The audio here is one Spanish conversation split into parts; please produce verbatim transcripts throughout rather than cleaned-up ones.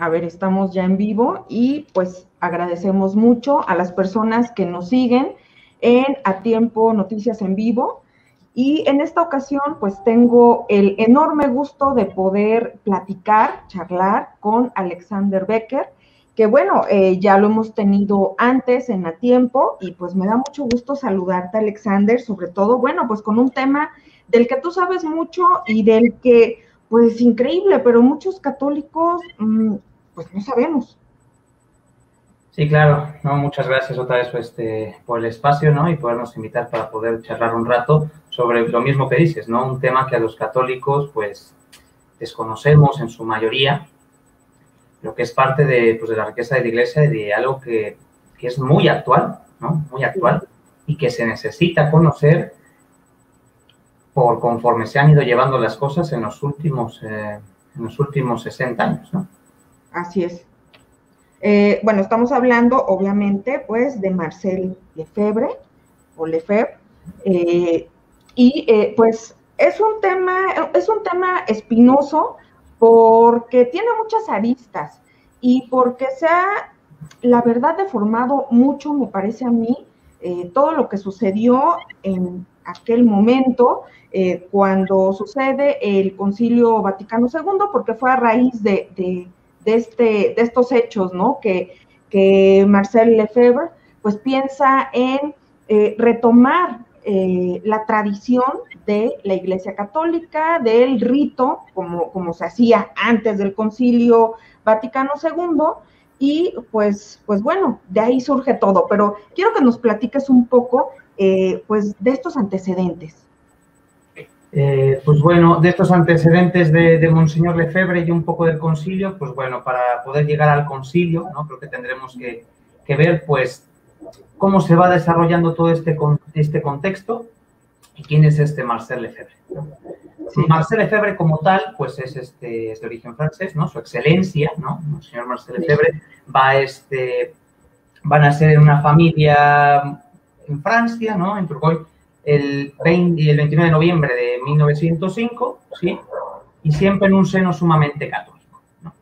A ver, estamos ya en vivo y pues agradecemos mucho a las personas que nos siguen en A Tiempo Noticias en Vivo. Y en esta ocasión pues tengo el enorme gusto de poder platicar, charlar con Alexander Becker, que bueno, eh, ya lo hemos tenido antes en A Tiempo y pues me da mucho gusto saludarte, Alexander, sobre todo, bueno, pues con un tema del que tú sabes mucho y del que, pues increíble, pero muchos católicos, mmm, pues no sabemos. Sí, claro, no, muchas gracias otra vez este, por el espacio, ¿no? Y podernos invitar para poder charlar un rato sobre lo mismo que dices, ¿no? Un tema que a los católicos, pues, desconocemos en su mayoría, lo que es parte de, pues, de la riqueza de la Iglesia y de algo que, que es muy actual, ¿no? Muy actual y que se necesita conocer por conforme se han ido llevando las cosas en los últimos, eh, en los últimos sesenta años, ¿no? Así es. Eh, bueno, estamos hablando, obviamente, pues, de Marcel Lefebvre, o Lefebvre, eh, y eh, pues es un tema, es un tema espinoso porque tiene muchas aristas y porque se ha, la verdad, deformado mucho, me parece a mí, eh, todo lo que sucedió en aquel momento, eh, cuando sucede el Concilio Vaticano segundo, porque fue a raíz de, de De, este, de estos hechos, ¿no? Que, que Marcel Lefebvre, pues piensa en eh, retomar eh, la tradición de la Iglesia Católica, del rito, como, como se hacía antes del Concilio Vaticano segundo, y pues, pues bueno, de ahí surge todo. Pero quiero que nos platiques un poco, eh, pues, de estos antecedentes. Eh, pues bueno, de estos antecedentes de, de Monseñor Lefebvre y un poco del concilio, pues bueno, para poder llegar al concilio, ¿no? Creo que tendremos que, que ver, pues, cómo se va desarrollando todo este, este contexto y quién es este Marcel Lefebvre, ¿no? Sí. Marcel Lefebvre como tal, pues es, este, es de origen francés, ¿no? Su excelencia, ¿no? Monseñor Marcel Lefebvre va, este, van a ser en una familia en Francia, ¿no? En Tourcoing, el, veinte, el veintinueve de noviembre de mil novecientos cinco, ¿sí? Y siempre en un seno sumamente católico, ¿no?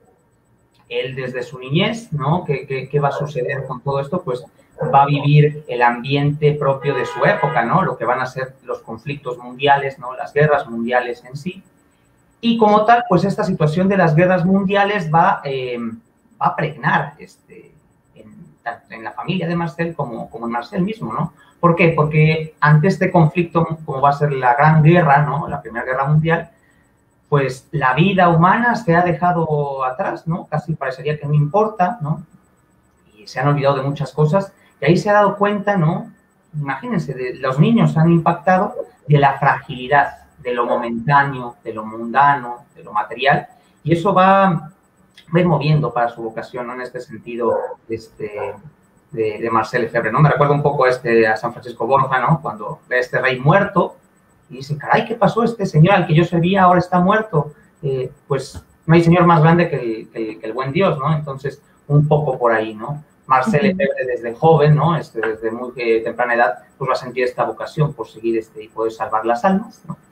Él desde su niñez, ¿no? ¿Qué, qué, qué va a suceder con todo esto? Pues va a vivir el ambiente propio de su época, ¿no? Lo que van a ser los conflictos mundiales, ¿no? Las guerras mundiales en sí. Y como tal, pues esta situación de las guerras mundiales va, eh, va a pregnar este, en, tanto en la familia de Marcel como, como en Marcel mismo, ¿no? ¿Por qué? Porque ante este conflicto, como va a ser la Gran Guerra, ¿no? La Primera Guerra Mundial, pues la vida humana se ha dejado atrás, ¿no? Casi parecería que no importa, ¿no? Y se han olvidado de muchas cosas. Y ahí se ha dado cuenta, ¿no? Imagínense, de, los niños han impactado de la fragilidad, de lo momentáneo, de lo mundano, de lo material. Y eso va, va a ir moviendo para su vocación, ¿no? En este sentido, este... De, de Marcel Lefebvre, ¿no? Me recuerda un poco a, este, a San Francisco Borja, ¿no? Cuando ve a este rey muerto y dice, caray, ¿qué pasó? Este señor al que yo servía ahora está muerto. Eh, pues no hay señor más grande que el, que, el, que el buen Dios, ¿no? Entonces, un poco por ahí, ¿no? Marcel Lefebvre desde joven, ¿no? Este, desde muy eh, temprana edad, pues va a sentir esta vocación por seguir este, y poder salvar las almas, ¿no?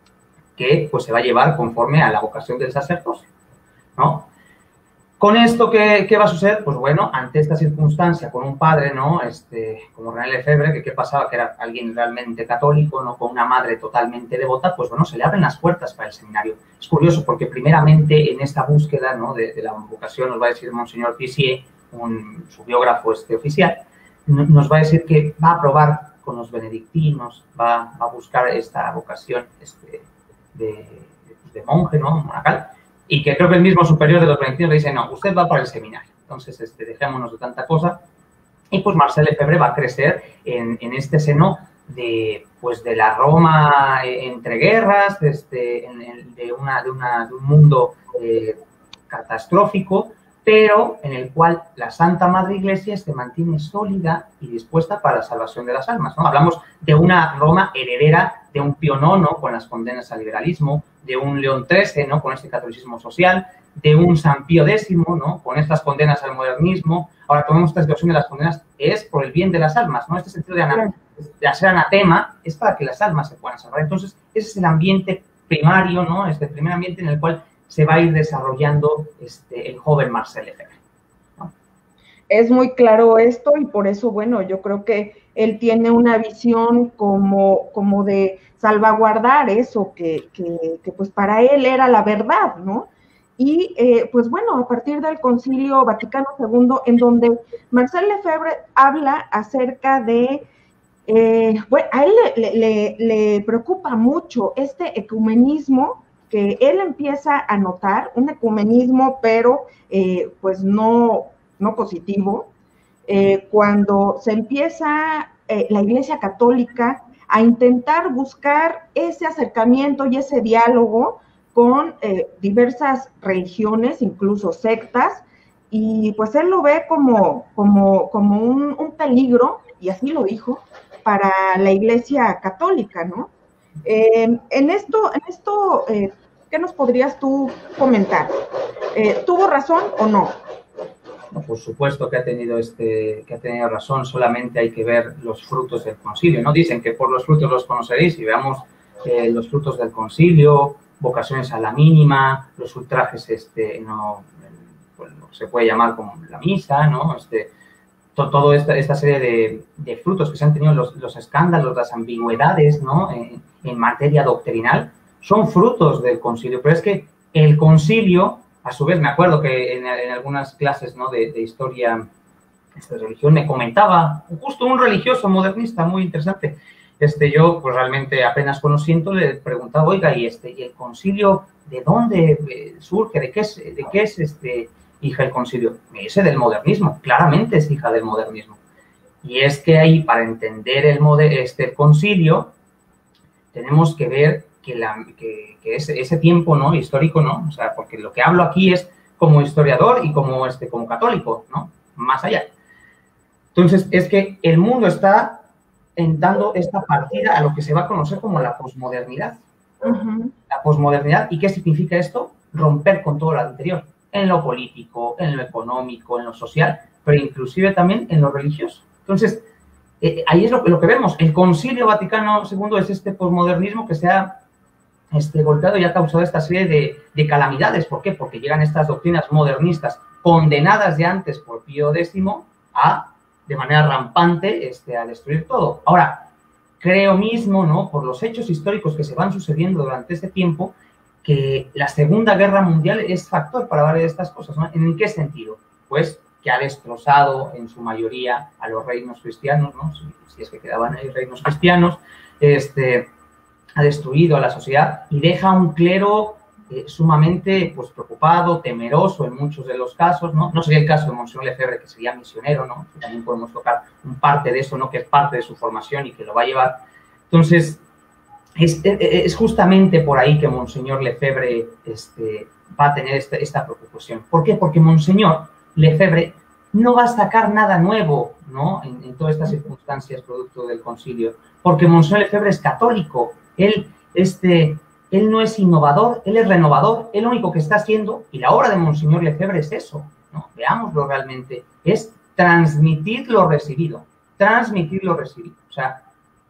Que pues se va a llevar conforme a la vocación del sacerdocio, ¿no? Con esto, ¿qué, ¿qué va a suceder? Pues bueno, ante esta circunstancia, con un padre, ¿no? Este, como René Lefebvre, que qué pasaba, que era alguien realmente católico, ¿no? Con una madre totalmente devota, pues bueno, se le abren las puertas para el seminario. Es curioso porque primeramente en esta búsqueda, ¿no? de, de la vocación, nos va a decir Monseñor Tissier, un, su biógrafo este, oficial, nos va a decir que va a probar con los benedictinos, va, va a buscar esta vocación este, de, de monje, ¿no? Monacal. Y que creo que el mismo superior de los benedictinos le dice, no, usted va para el seminario. Entonces, este, dejémonos de tanta cosa. Y pues Marcel Lefebvre va a crecer en, en este seno de, pues, de la Roma eh, entre guerras, de, este, en, en, de, una, de, una, de un mundo eh, catastrófico, pero en el cual la Santa Madre Iglesia se mantiene sólida y dispuesta para la salvación de las almas, ¿no? Hablamos de una Roma heredera de un Pío nono con las condenas al liberalismo, de un León trece, ¿no? Con este catolicismo social, de un San Pío décimo, ¿no? Con estas condenas al modernismo. Ahora, tomemos esta situación de las condenas, es por el bien de las almas, ¿no? Este sentido de, ana, de hacer anatema es para que las almas se puedan salvar. Entonces, ese es el ambiente primario, ¿no? Este primer ambiente en el cual se va a ir desarrollando este, el joven Marcel Lefebvre, ¿no? Es muy claro esto y por eso, bueno, yo creo que él tiene una visión como, como de salvaguardar eso que, que, que pues para él era la verdad, ¿no? Y eh, pues bueno, a partir del Concilio Vaticano segundo, en donde Marcel Lefebvre habla acerca de, eh, bueno, a él le, le, le preocupa mucho este ecumenismo que él empieza a notar, un ecumenismo, pero eh, pues no, no positivo, eh, cuando se empieza eh, la Iglesia Católica a intentar buscar ese acercamiento y ese diálogo con eh, diversas religiones, incluso sectas, y pues él lo ve como, como, como un, un peligro, y así lo dijo, para la Iglesia Católica, ¿no? Eh, en esto, en esto eh, ¿qué nos podrías tú comentar? Eh, ¿Tuvo razón o no? No, por supuesto que ha tenido este, que ha tenido razón, solamente hay que ver los frutos del concilio, ¿no? Dicen que por los frutos los conoceréis, y veamos eh, los frutos del concilio, vocaciones a la mínima, los ultrajes, este, no, pues, lo que se puede llamar como la misa, ¿no? Este, to, todo esta, esta serie de, de frutos que se han tenido, los, los escándalos, las ambigüedades, ¿no? En, en materia doctrinal, son frutos del concilio, pero es que el concilio, a su vez, me acuerdo que en, en algunas clases, ¿no? de, de historia de religión me comentaba justo un religioso modernista muy interesante. Este, yo, pues realmente apenas conociendo, le preguntaba, oiga, ¿y, este, ¿y el concilio de dónde surge? ¿De qué es, de qué es este, hija el concilio? Me dice del modernismo, claramente es hija del modernismo. Y es que ahí, para entender el, moder, este, el concilio, tenemos que ver que, la, que, que ese, ese tiempo, ¿no? Histórico, ¿no? O sea, porque lo que hablo aquí es como historiador y como, este, como católico, ¿no? Más allá. Entonces, es que el mundo está dando esta partida a lo que se va a conocer como la posmodernidad. Uh-huh. La posmodernidad, ¿y qué significa esto? Romper con todo lo anterior, en lo político, en lo económico, en lo social, pero inclusive también en lo religioso. Entonces, eh, ahí es lo, lo que vemos. El Concilio Vaticano segundo es este posmodernismo que se ha este, golpeado y ha causado esta serie de, de calamidades. ¿Por qué? Porque llegan estas doctrinas modernistas condenadas ya antes por Pío décimo a, de manera rampante, este, a destruir todo. Ahora, creo mismo, ¿no? Por los hechos históricos que se van sucediendo durante este tiempo, que la Segunda Guerra Mundial es factor para varias de estas cosas, ¿no? ¿En qué sentido? Pues que ha destrozado en su mayoría a los reinos cristianos, ¿no? Si, si es que quedaban ahí reinos cristianos, este, ha destruido a la sociedad y deja un clero eh, sumamente pues, preocupado, temeroso en muchos de los casos, ¿no? No sería el caso de Monseñor Lefebvre, que sería misionero, ¿no? Que también podemos tocar un parte de eso, ¿no? Que es parte de su formación y que lo va a llevar. Entonces, es, es justamente por ahí que Monseñor Lefebvre este, va a tener esta, esta preocupación. ¿Por qué? Porque Monseñor Lefebvre no va a sacar nada nuevo, ¿no? En, en todas estas circunstancias producto del concilio, porque Monseñor Lefebvre es católico, él, este, él no es innovador, él es renovador, él lo único que está haciendo, y la obra de Monseñor Lefebvre es eso, ¿no? Veámoslo realmente, es transmitir lo recibido, transmitir lo recibido, o sea,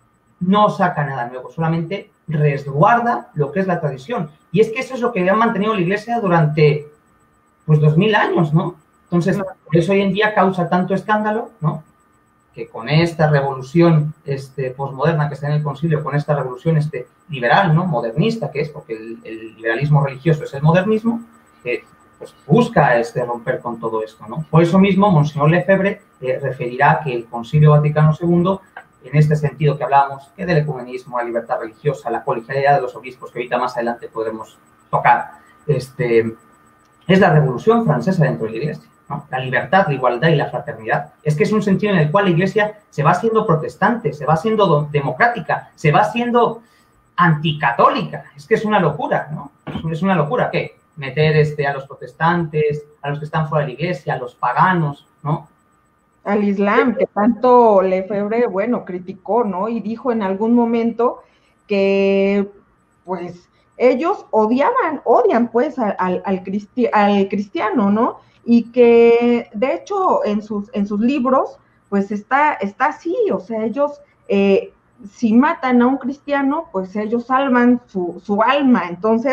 no saca nada nuevo, solamente resguarda lo que es la tradición, y es que eso es lo que ha mantenido la Iglesia durante, pues, dos mil años, ¿no? Entonces, por eso hoy en día causa tanto escándalo, ¿no? Que con esta revolución este, posmoderna que está en el concilio, con esta revolución este, liberal, ¿no? Modernista, que es porque el, el liberalismo religioso es el modernismo, eh, pues busca este, romper con todo esto, ¿no? Por eso mismo, Monseñor Lefebvre eh, referirá que el Concilio Vaticano segundo, en este sentido que hablábamos, que del ecumenismo, la libertad religiosa, la colegialidad de los obispos, que ahorita más adelante podremos tocar, este, es la revolución francesa dentro de la Iglesia. ¿No? La libertad, la igualdad y la fraternidad. Es que es un sentido en el cual la Iglesia se va haciendo protestante, se va haciendo democrática, se va haciendo anticatólica. Es que es una locura, ¿no? Es una locura, ¿qué? Meter este, a los protestantes, a los que están fuera de la Iglesia, a los paganos, ¿no? Al Islam, que tanto Lefebvre, bueno, criticó, ¿no? Y dijo en algún momento que, pues, ellos odiaban, odian, pues, al, al, al, cristi al cristiano, ¿no? Y que de hecho en sus, en sus libros pues está, está así, o sea, ellos eh, si matan a un cristiano, pues ellos salvan su, su alma, entonces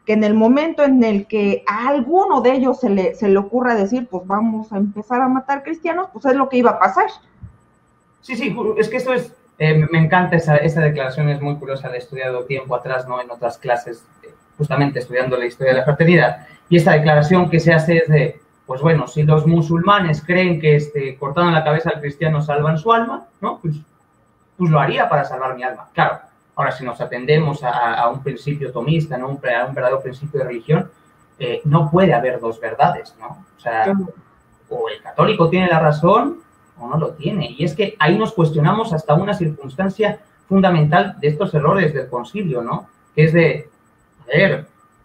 que en el momento en el que a alguno de ellos se le, se le ocurra decir, pues vamos a empezar a matar cristianos, pues es lo que iba a pasar. Sí, sí, es que esto es, eh, me encanta esa, esa declaración, es muy curiosa, la he estudiado tiempo atrás, ¿no? En otras clases, eh, justamente estudiando la historia de la fraternidad, y esta declaración que se hace es de, pues bueno, si los musulmanes creen que este, cortando la cabeza al cristiano salvan su alma, ¿no? Pues, pues lo haría para salvar mi alma, claro. Ahora, si nos atendemos a, a un principio tomista, ¿no? un, a un verdadero principio de religión, eh, no puede haber dos verdades, ¿no? O sea, o el católico tiene la razón o no lo tiene. Y es que ahí nos cuestionamos hasta una circunstancia fundamental de estos errores del concilio, ¿no? Que es de, a ver,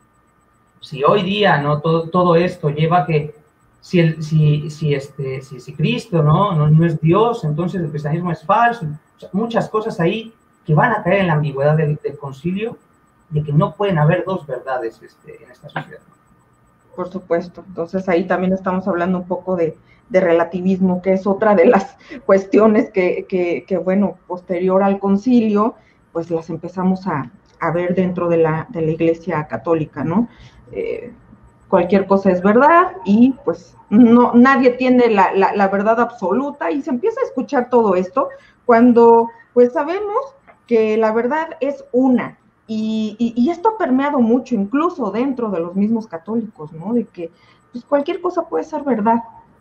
si hoy día, ¿no? Todo, todo esto lleva a que si, el, si, si, este, si, si Cristo, ¿no? ¿no? No es Dios, entonces el cristianismo es falso. O sea, muchas cosas ahí que van a caer en la ambigüedad del, del concilio, de que no pueden haber dos verdades este, en esta sociedad. Por supuesto. Entonces ahí también estamos hablando un poco de, de relativismo, que es otra de las cuestiones que, que, que, bueno, posterior al concilio, pues las empezamos a, a ver dentro de la, de la Iglesia Católica, ¿no? Eh, cualquier cosa es verdad y pues no, nadie tiene la, la, la verdad absoluta y se empieza a escuchar todo esto cuando pues sabemos que la verdad es una, y, y, y esto ha permeado mucho, incluso dentro de los mismos católicos, ¿no? De que pues, cualquier cosa puede ser verdad.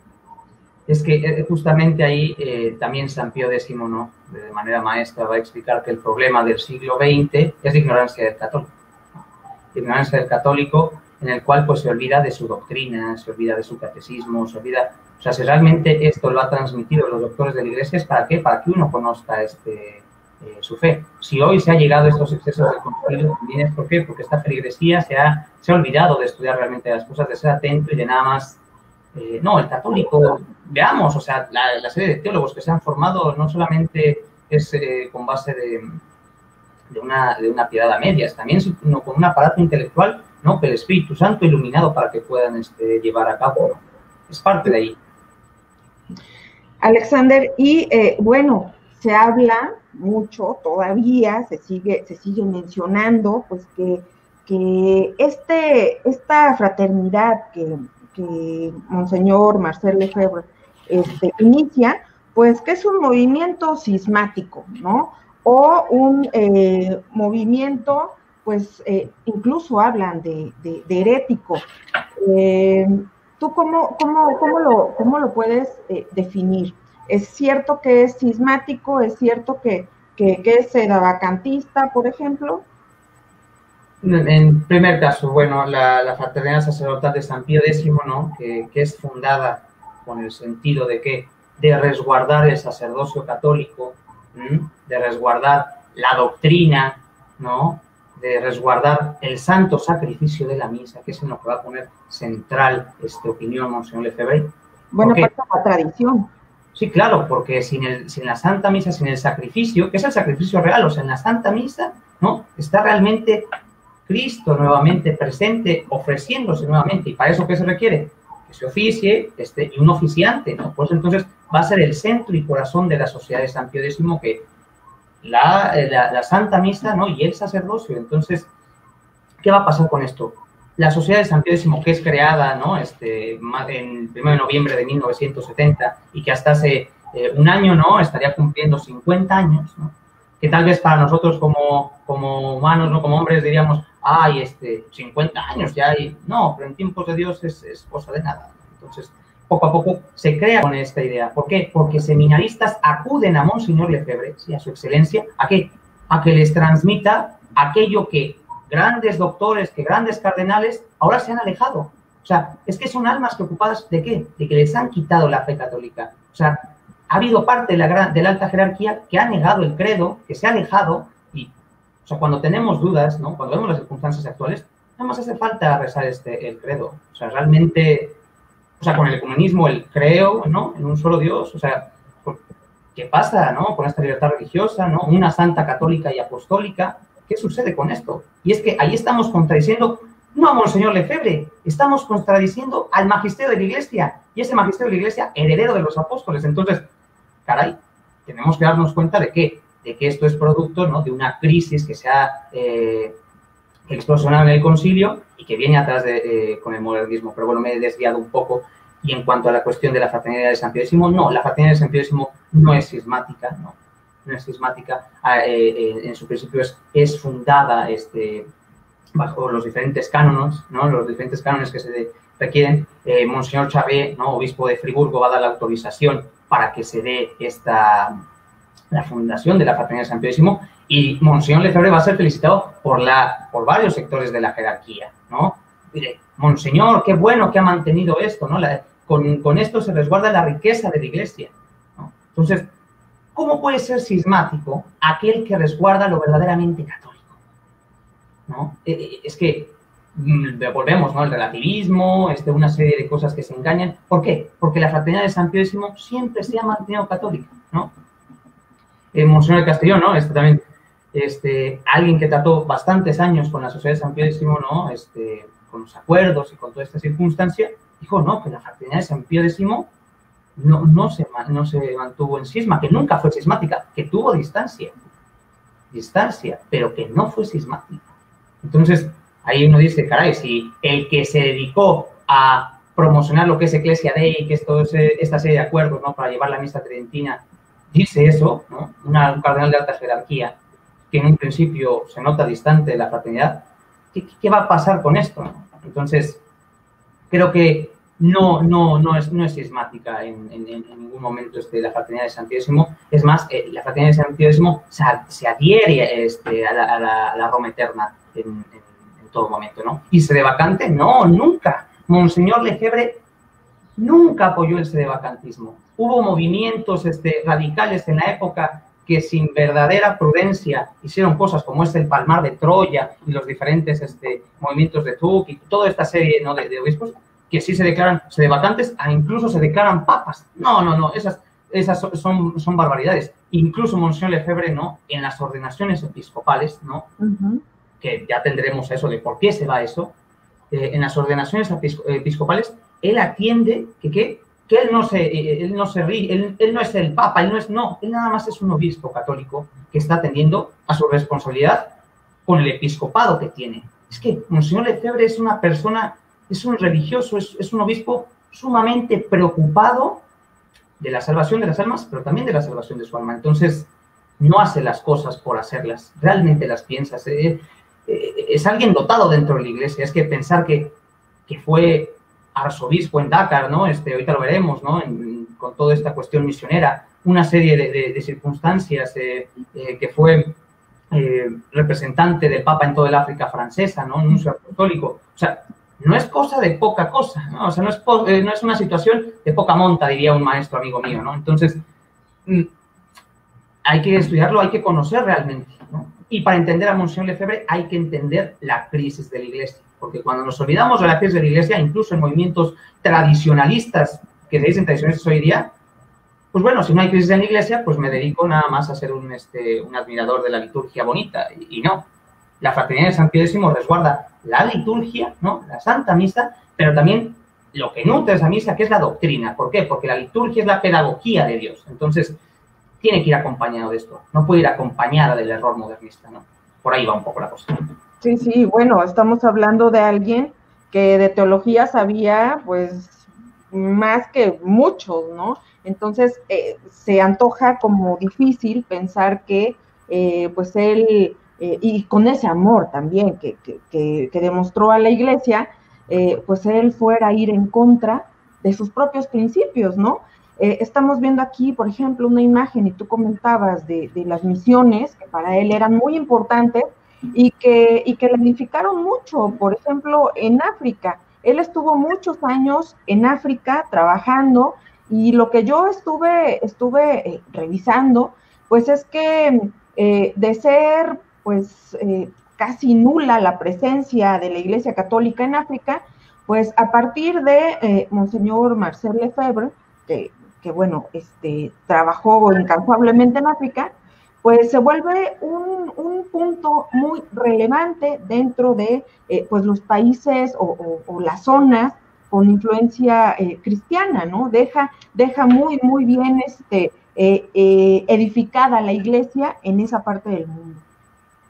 Es que eh, justamente ahí eh, también San Pío X, ¿no? De manera maestra va a explicar que el problema del siglo veinte es la ignorancia del católico. La ignorancia del católico en el cual pues se olvida de su doctrina, se olvida de su catecismo, se olvida... O sea, si realmente esto lo ha transmitido los doctores de la Iglesia, ¿es para qué? Para que uno conozca este... Eh, su fe. Si hoy se ha llegado a estos excesos del concilio, también es ¿por qué? Porque esta feligresía se ha, se ha olvidado de estudiar realmente las cosas, de ser atento y de nada más. Eh, no, el católico, veamos, o sea, la, la serie de teólogos que se han formado no solamente es eh, con base de, de, una, de una piedad a medias, también sino con un aparato intelectual, ¿no? Que el Espíritu Santo iluminado para que puedan este, llevar a cabo, ¿no? Es parte de ahí. Alexander, y eh, bueno, se habla mucho todavía, se sigue, se sigue mencionando, pues que, que este, esta fraternidad que, que Monseñor Marcel Lefebvre este, inicia, pues que es un movimiento cismático, ¿no? O un eh, movimiento, pues eh, incluso hablan de, de, de herético. Eh, ¿Tú cómo, cómo, cómo, lo, cómo lo puedes eh, definir? ¿Es cierto que es cismático? ¿Es cierto que, que, que es sedavacantista, por ejemplo? En primer caso, bueno, la, la fraternidad sacerdotal de San Pío X, ¿no? Que, que es fundada con el sentido de que de resguardar el sacerdocio católico, ¿m? de resguardar la doctrina, ¿no? De resguardar el santo sacrificio de la misa, que es en lo que va a poner central esta opinión Monseñor Lefebvre. Bueno, parte de la tradición. Sí, claro, porque sin, el, sin la Santa Misa, sin el sacrificio, que es el sacrificio real, o sea, en la Santa Misa, ¿no? Está realmente Cristo nuevamente presente, ofreciéndose nuevamente, y para eso, ¿qué se requiere? Que se oficie este, y un oficiante, ¿no? Pues entonces va a ser el centro y corazón de la sociedad de San Pío X, que la, la, la Santa Misa, ¿no? Y el sacerdocio. Entonces, ¿qué va a pasar con esto? La Sociedad de San Pío X, que es creada, ¿no? este, en el primero de noviembre de mil novecientos setenta y que hasta hace eh, un año, ¿no? Estaría cumpliendo cincuenta años, ¿no? Que tal vez para nosotros como, como humanos, ¿no? Como hombres diríamos, ay, este, cincuenta años ya hay... No, pero en tiempos de Dios es, es cosa de nada. Entonces, poco a poco se crea con esta idea. ¿Por qué? Porque seminaristas acuden a Monseñor Lefebvre, ¿sí? A su excelencia, ¿a qué? A que les transmita aquello que grandes doctores, que grandes cardenales ahora se han alejado. O sea, es que son almas preocupadas ¿de qué? De que les han quitado la fe católica. O sea, ha habido parte de la, gran, de la alta jerarquía que ha negado el credo, que se ha alejado y, o sea, cuando tenemos dudas, ¿no? Cuando vemos las circunstancias actuales, nada más hace falta rezar este, el credo. O sea, realmente, o sea, con el ecumenismo, el creo, ¿no? En un solo Dios, o sea, ¿qué pasa, no? Con esta libertad religiosa, ¿no? Una santa católica y apostólica. ¿Qué sucede con esto? Y es que ahí estamos contradiciendo, no a Monseñor Lefebvre, estamos contradiciendo al magisterio de la Iglesia, y ese magisterio de la Iglesia, heredero de los apóstoles. Entonces, caray, tenemos que darnos cuenta de que, de que esto es producto, ¿no? De una crisis que se ha, eh, que explosionaron en el concilio y que viene atrás de, eh, con el modernismo. Pero bueno, me he desviado un poco. Y en cuanto a la cuestión de la fraternidad de San Pío X, no, la fraternidad de San Pío X no es cismática, no, no es cismática. Eh, eh, en su principio es, es fundada este, bajo los diferentes cánones, ¿no? Los diferentes cánones que se de, requieren. Eh, Monseñor Charrier, ¿no? Obispo de Friburgo, va a dar la autorización para que se dé esta, la fundación de la fraternidad de San Pío X, y Monseñor Lefebvre va a ser felicitado por, la, por varios sectores de la jerarquía, ¿no? Mire, Monseñor, qué bueno que ha mantenido esto, ¿no? La, con, con esto se resguarda la riqueza de la Iglesia, ¿no? Entonces, ¿cómo puede ser cismático aquel que resguarda lo verdaderamente católico? ¿No? Eh, es que volvemos, ¿no? El relativismo, este, una serie de cosas que se engañan. ¿Por qué? Porque la fraternidad de San Pío X siempre se ha mantenido católica, ¿no? Eh, Monseñor de Castellón, ¿no? Este también, este, alguien que trató bastantes años con la Sociedad de San Pío X, ¿no? Este, con los acuerdos y con toda esta circunstancia, dijo, no, que la fraternidad de San Pío X no, no, se, no se mantuvo en cisma, que nunca fue cismática, que tuvo distancia, distancia, pero que no fue cismática. Entonces, ahí uno dice, caray, si el que se dedicó a promocionar lo que es Ecclesia Dei, que es toda esta serie de acuerdos, ¿no? Para llevar la misa tridentina, dice eso, ¿no? Una, un cardenal de alta jerarquía, que en un principio se nota distante de la fraternidad, ¿qué, qué va a pasar con esto? Entonces, creo que no, no, no, es, no es cismática en, en, en ningún momento este, la fraternidad de San Pío X. Es más, eh, la fraternidad de San Pío X se, se adhiere este, a, la, a, la, a la Roma eterna en, en, en todo momento, ¿no? ¿Y sedevacante? No, nunca. Monseñor Lefebvre nunca apoyó el sedevacantismo. Hubo movimientos este, radicales en la época que sin verdadera prudencia hicieron cosas como es el Palmar de Troya y los diferentes este, movimientos de Tuc y toda esta serie, ¿no? de, de obispos que sí se declaran sedevacantes, e incluso se declaran papas. No, no, no, esas, esas son, son barbaridades. Incluso Monseñor Lefebvre, ¿no? En las ordenaciones episcopales, ¿no? Uh-huh. Que ya tendremos eso de por qué se va eso, eh, en las ordenaciones episcopales, él atiende que, que, que él no se, él no se ríe, él, él no es el papa, él no es, no, él nada más es un obispo católico que está atendiendo a su responsabilidad con el episcopado que tiene. Es que Monseñor Lefebvre es una persona, es un religioso, es, es un obispo sumamente preocupado de la salvación de las almas, pero también de la salvación de su alma. Entonces, no hace las cosas por hacerlas, realmente las piensa. Eh, eh, es alguien dotado dentro de la iglesia. Es que pensar que, que fue arzobispo en Dakar, ¿no? Este, ahorita lo veremos, ¿no? En, con toda esta cuestión misionera, una serie de, de, de circunstancias, eh, eh, que fue eh, representante del Papa en toda el África francesa, ¿no? Un nuncio apostólico. O sea, no es cosa de poca cosa, ¿no? O sea, no es, eh, no es una situación de poca monta, diría un maestro amigo mío, ¿no? Entonces, mm, hay que estudiarlo, hay que conocer realmente, ¿no? Y para entender a Monseñor Lefebvre hay que entender la crisis de la Iglesia, porque cuando nos olvidamos de la crisis de la Iglesia, incluso en movimientos tradicionalistas, que se dicen tradicionalistas hoy día, pues bueno, si no hay crisis en la Iglesia, pues me dedico nada más a ser un, este, un admirador de la liturgia bonita, y, y no. La fraternidad de San Pío X resguarda la liturgia, ¿no? La Santa Misa, pero también lo que nutre esa misa, que es la doctrina. ¿Por qué? Porque la liturgia es la pedagogía de Dios. Entonces, tiene que ir acompañado de esto. No puede ir acompañada del error modernista, ¿no? Por ahí va un poco la cosa. Sí, sí, bueno, estamos hablando de alguien que de teología sabía, pues, más que muchos, ¿no? Entonces, eh, se antoja como difícil pensar que, eh, pues, él... Eh, y con ese amor también que, que, que, que demostró a la Iglesia, eh, pues él fuera a ir en contra de sus propios principios, ¿no? Eh, estamos viendo aquí, por ejemplo, una imagen, y tú comentabas de, de las misiones, que para él eran muy importantes, y que, y que le edificaron mucho, por ejemplo, en África. Él estuvo muchos años en África trabajando, y lo que yo estuve, estuve eh, revisando, pues es que eh, de ser... pues eh, casi nula la presencia de la Iglesia Católica en África, pues a partir de eh, Monseñor Marcel Lefebvre, que, que bueno, este, trabajó incansablemente en África, pues se vuelve un, un punto muy relevante dentro de eh, pues los países o, o, o las zonas con influencia eh, cristiana, ¿no? Deja, deja muy, muy bien este, eh, eh, edificada la Iglesia en esa parte del mundo.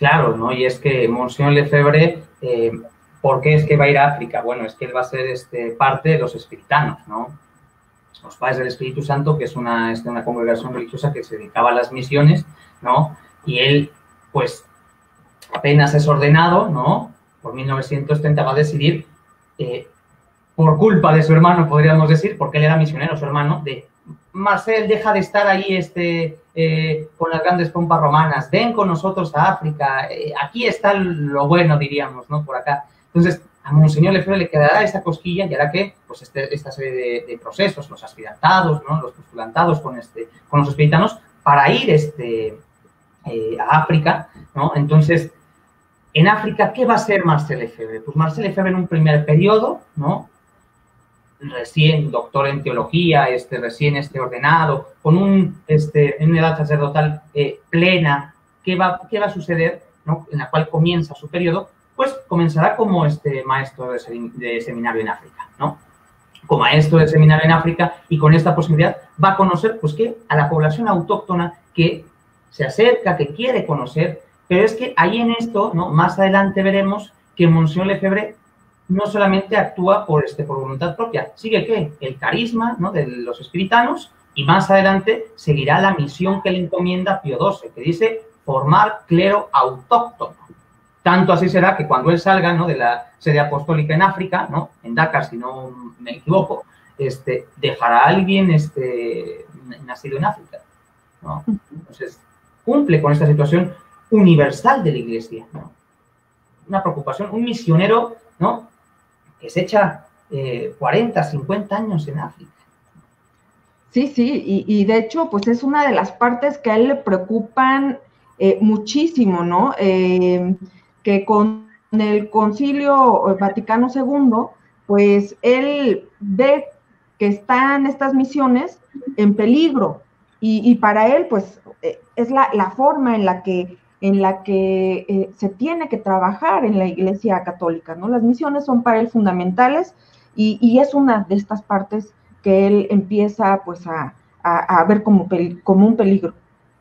claro, ¿no? Y es que Monseñor Lefebvre, eh, ¿por qué es que va a ir a África? Bueno, es que él va a ser este, parte de los espiritanos, ¿no? Los Padres del Espíritu Santo, que es una, es una congregación religiosa que se dedicaba a las misiones, ¿no? Y él, pues, apenas es ordenado, ¿no? Por mil novecientos treinta va a decidir, eh, por culpa de su hermano, podríamos decir, porque él era misionero, su hermano, de Marcel, deja de estar ahí este, eh, con las grandes pompas romanas, ven con nosotros a África, eh, aquí está lo bueno, diríamos, ¿no? Por acá. Entonces, a Monseñor Lefebvre le quedará esa cosquilla y hará que, pues, este, esta serie de, de procesos, los aspirantados, ¿no? Los postulantados con, este, con los espiritanos, para ir este, eh, a África, ¿no? Entonces, en África, ¿qué va a hacer Marcel Lefebvre? Pues Marcel Lefebvre en un primer periodo, ¿no? Recién doctor en teología, este, recién este, ordenado, con un, este, en una edad sacerdotal eh, plena, ¿qué va, ¿qué va a suceder? ¿No? En la cual comienza su periodo, pues comenzará como este maestro de, de seminario en África, ¿no? Como maestro de seminario en África, y con esta posibilidad va a conocer, pues, ¿qué? A la población autóctona que se acerca, que quiere conocer, pero es que ahí en esto, ¿no? Más adelante veremos que Monseñor Lefebvre no solamente actúa por, este, por voluntad propia, sigue ¿qué? El carisma, ¿no? De los espiritanos, y más adelante seguirá la misión que le encomienda Pío doce, que dice formar clero autóctono. Tanto así será que cuando él salga, ¿no? De la sede apostólica en África, ¿no? En Dakar, si no me equivoco, este, dejará a alguien este, nacido en África, ¿no? Entonces, cumple con esta situación universal de la Iglesia, ¿no? Una preocupación, un misionero, ¿no? Que se echa eh, cuarenta, cincuenta años en África. Sí, sí, y, y de hecho, pues es una de las partes que a él le preocupan eh, muchísimo, ¿no? Eh, que con el Concilio Vaticano segundo, pues él ve que están estas misiones en peligro, y, y para él, pues, eh, es la, la forma en la que en la que eh, se tiene que trabajar en la Iglesia Católica, ¿no? Las misiones son para él fundamentales, y, y es una de estas partes que él empieza, pues, a, a, a ver como, como un peligro.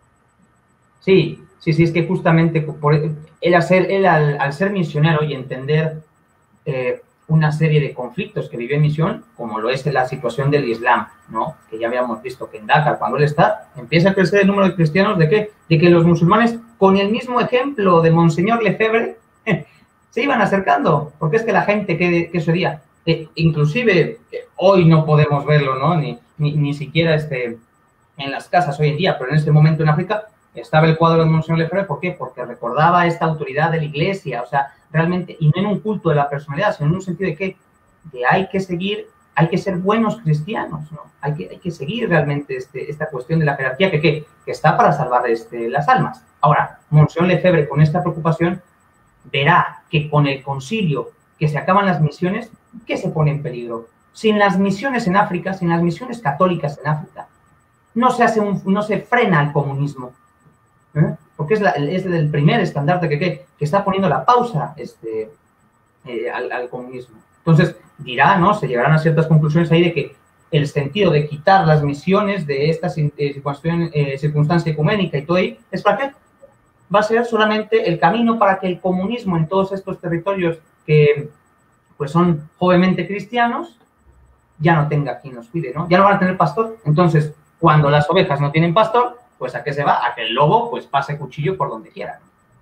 Sí, sí, sí, es que justamente por él, hacer, él al, al ser misionero y entender eh, una serie de conflictos que vive en misión, como lo es la situación del Islam, ¿no? Que ya habíamos visto que en Dakar, cuando él está, empieza a crecer el número de cristianos, ¿de qué? De que los musulmanes, con el mismo ejemplo de Monseñor Lefebvre, se iban acercando, porque es que la gente que, que ese día, eh, inclusive eh, hoy no podemos verlo, ¿no? Ni, ni, ni siquiera este, en las casas hoy en día, pero en este momento en África estaba el cuadro de Monseñor Lefebvre. ¿Por qué? Porque recordaba esta autoridad de la Iglesia, o sea, realmente, y no en un culto de la personalidad, sino en un sentido de que de hay que seguir, hay que ser buenos cristianos, ¿no? Hay que, hay que seguir realmente este, esta cuestión de la jerarquía que, que, que está para salvar este, las almas. Ahora, Monseñor Lefebvre, con esta preocupación, verá que con el concilio, que se acaban las misiones, ¿qué se pone en peligro? Sin las misiones en África, sin las misiones católicas en África, no se, hace un, no se frena el comunismo, ¿eh? Porque es, la, es el primer estandarte que, que, que está poniendo la pausa este, eh, al, al comunismo. Entonces, dirá, ¿no? Se llegarán a ciertas conclusiones ahí de que el sentido de quitar las misiones de esta eh, eh, circunstancia ecuménica y todo ahí, ¿es para qué? Va a ser solamente el camino para que el comunismo en todos estos territorios que pues son jovenmente cristianos ya no tenga quien los cuide, ¿no? Ya no van a tener pastor. Entonces, cuando las ovejas no tienen pastor, pues ¿a qué se va? A que el lobo pues pase cuchillo por donde quiera.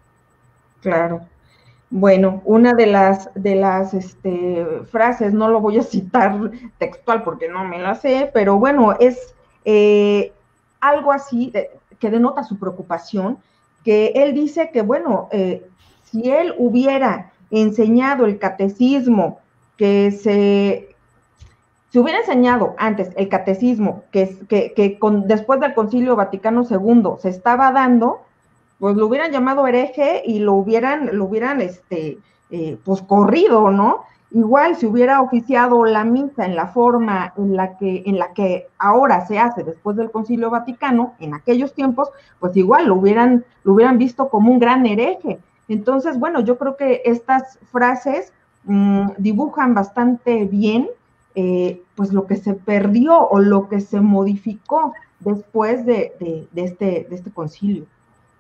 Claro. Bueno, una de las, de las este, frases, no lo voy a citar textual porque no me la sé, pero bueno, es eh, algo así de, que denota su preocupación, que él dice que, bueno, eh, si él hubiera enseñado el catecismo, que se... Si hubiera enseñado antes el catecismo que, que, que con, después del Concilio Vaticano segundo se estaba dando, pues lo hubieran llamado hereje y lo hubieran, lo hubieran este, eh, pues corrido, ¿no? Igual si hubiera oficiado la misa en la forma en la que, en la que ahora se hace después del Concilio Vaticano, en aquellos tiempos, pues igual lo hubieran, lo hubieran visto como un gran hereje. Entonces, bueno, yo creo que estas frases mmm, dibujan bastante bien Eh, pues lo que se perdió o lo que se modificó después de, de, de, este, de este concilio.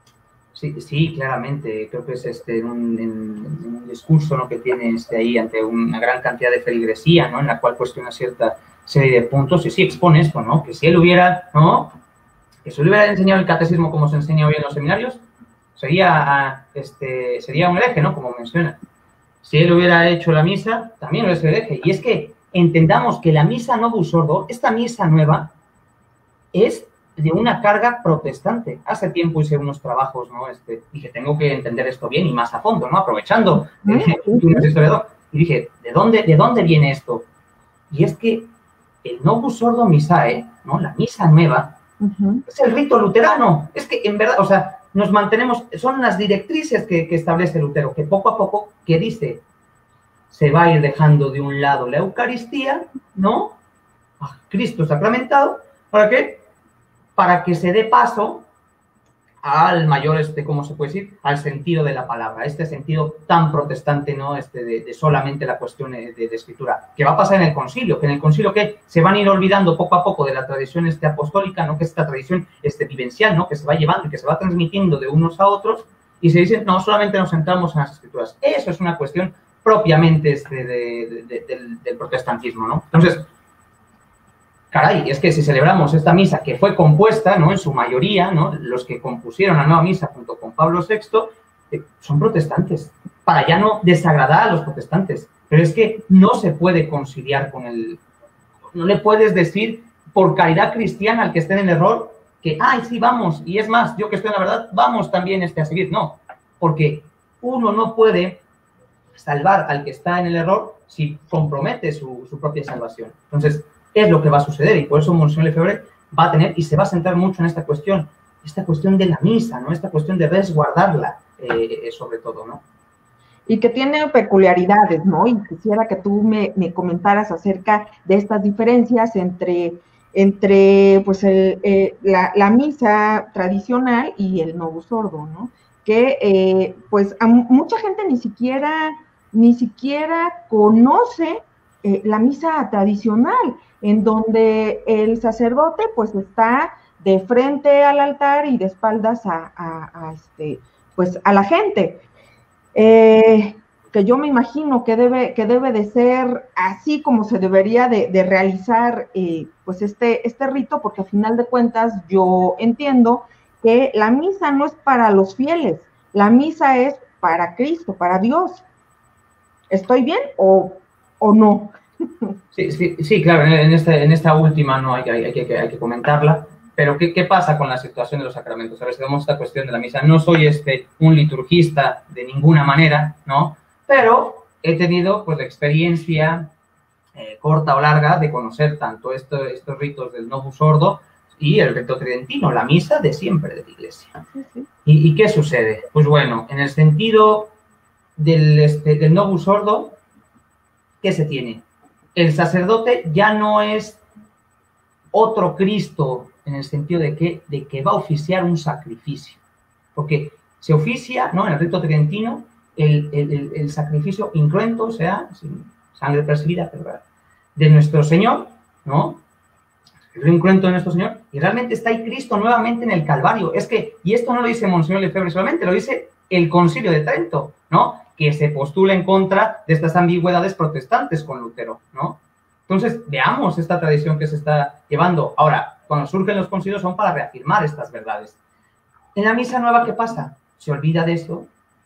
Sí, sí, claramente. Creo que es este, en, un, en, en un discurso, ¿no?, que tiene este, ahí ante una gran cantidad de feligresía, ¿no?, en la cual cuestiona cierta serie de puntos, y sí expone esto, ¿no?, que si él hubiera, ¿no?, que si él hubiera enseñado el catecismo como se enseña hoy en los seminarios, sería, este, sería un hereje, ¿no?, como menciona. Si él hubiera hecho la misa, también lo es hereje. Y es que entendamos que la misa Novus Ordo, esta misa nueva, es de una carga protestante. Hace tiempo hice unos trabajos, ¿no? Este, dije, tengo que entender esto bien y más a fondo, ¿no? Aprovechando eh, que uno es historiador. Y dije, ¿de dónde, ¿de dónde viene esto? Y es que el Novus Ordo Missae, ¿no?, la misa nueva, uh-huh, es el rito luterano. Es que, en verdad, o sea, nos mantenemos, son las directrices que, que establece Lutero, que poco a poco, que dice, se va a ir dejando de un lado la Eucaristía, ¿no?, a Cristo sacramentado. ¿Para qué? Para que se dé paso al mayor, este, ¿cómo se puede decir?, al sentido de la palabra, este sentido tan protestante, ¿no?, este, de, de solamente la cuestión de, de, de escritura, que va a pasar en el concilio, que en el concilio que se van a ir olvidando poco a poco de la tradición este, apostólica, ¿no?, que es esta tradición este, vivencial, ¿no?, que se va llevando y que se va transmitiendo de unos a otros, y se dice, no, solamente nos centramos en las escrituras. Eso es una cuestión propiamente este, de, de, de, del, del protestantismo, ¿no? Entonces, caray, es que si celebramos esta misa que fue compuesta, ¿no?, en su mayoría, ¿no?, los que compusieron la nueva misa junto con Pablo sexto, eh, son protestantes, para ya no desagradar a los protestantes. Pero es que no se puede conciliar con el... No le puedes decir por caridad cristiana al que esté en el error que, ay, sí, vamos, y es más, yo que estoy en la verdad, vamos también este, a seguir. No, porque uno no puede salvar al que está en el error si compromete su, su propia salvación. Entonces, es lo que va a suceder, y por eso Monseñor Lefebvre va a tener y se va a centrar mucho en esta cuestión, esta cuestión de la misa, ¿no?, esta cuestión de resguardarla, eh, sobre todo, ¿no? Y que tiene peculiaridades, ¿no? Y quisiera que tú me, me comentaras acerca de estas diferencias entre, entre pues, el, eh, la, la misa tradicional y el Novus Ordo, ¿no? Que, eh, pues, a mucha gente ni siquiera, ni siquiera conoce eh, la misa tradicional, en donde el sacerdote pues está de frente al altar y de espaldas a, a, a este, pues, a la gente. Eh, que yo me imagino que debe, que debe de ser así como se debería de, de realizar eh, pues este, este rito, porque al final de cuentas yo entiendo que la misa no es para los fieles, la misa es para Cristo, para Dios. ¿Estoy bien o, o no? Sí, sí, sí, claro, en, este, en esta última no hay, hay, hay, que, hay que comentarla, pero ¿qué, ¿qué pasa con la situación de los sacramentos? A ver si vemos esta cuestión de la misa. No soy este, un liturgista de ninguna manera, ¿no? Pero he tenido pues la experiencia eh, corta o larga de conocer tanto esto, estos ritos del Novus Ordo y el rito tridentino, la misa de siempre de la Iglesia. ¿Y, y qué sucede? Pues bueno, en el sentido del, este, del Novus Ordo, ¿qué se tiene? El sacerdote ya no es otro Cristo en el sentido de que, de que va a oficiar un sacrificio, porque se oficia, ¿no?, en el rito tridentino el, el, el, el sacrificio incruento, o sea, sin sangre percibida, pero de nuestro Señor, ¿no?, el incruento de nuestro Señor, y realmente está ahí Cristo nuevamente en el Calvario. Es que, y esto no lo dice Monseñor Lefebvre solamente, lo dice el Concilio de Trento, ¿no?, que se postula en contra de estas ambigüedades protestantes con Lutero, ¿no? Entonces, veamos esta tradición que se está llevando. Ahora, cuando surgen los concilios son para reafirmar estas verdades. En la misa nueva, ¿qué pasa? Se olvida de eso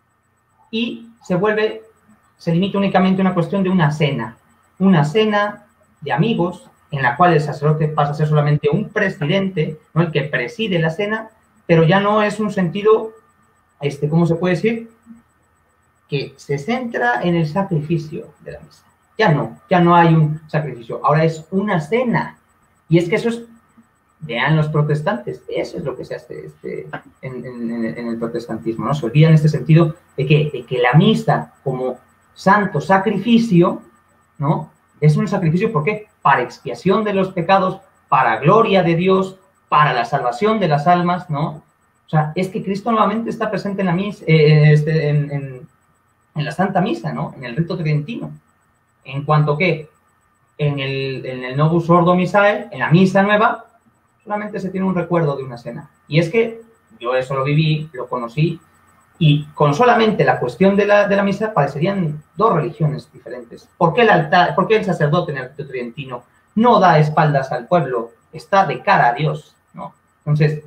y se vuelve, se limita únicamente a una cuestión de una cena. Una cena de amigos en la cual el sacerdote pasa a ser solamente un presidente, ¿no?, el que preside la cena, pero ya no es un sentido, este, ¿cómo se puede decir?, que se centra en el sacrificio de la misa. Ya no, ya no hay un sacrificio, ahora es una cena. Y es que eso es, vean los protestantes, eso es lo que se hace este, en, en, en el protestantismo, ¿no? Se olvida en este sentido de que, de que la misa como santo sacrificio, ¿no?, es un sacrificio, ¿por qué? Para expiación de los pecados, para gloria de Dios, para la salvación de las almas, ¿no? O sea, es que Cristo nuevamente está presente en la misa, eh, este, en, en en la Santa Misa, ¿no?, en el rito tridentino. En cuanto que en el, en el Novus Ordo Missae, en la misa nueva, solamente se tiene un recuerdo de una cena. Y es que yo eso lo viví, lo conocí, y con solamente la cuestión de la, de la misa parecerían dos religiones diferentes. ¿Por qué el altar, por qué el sacerdote en el rito tridentino no da espaldas al pueblo, está de cara a Dios, ¿no? Entonces,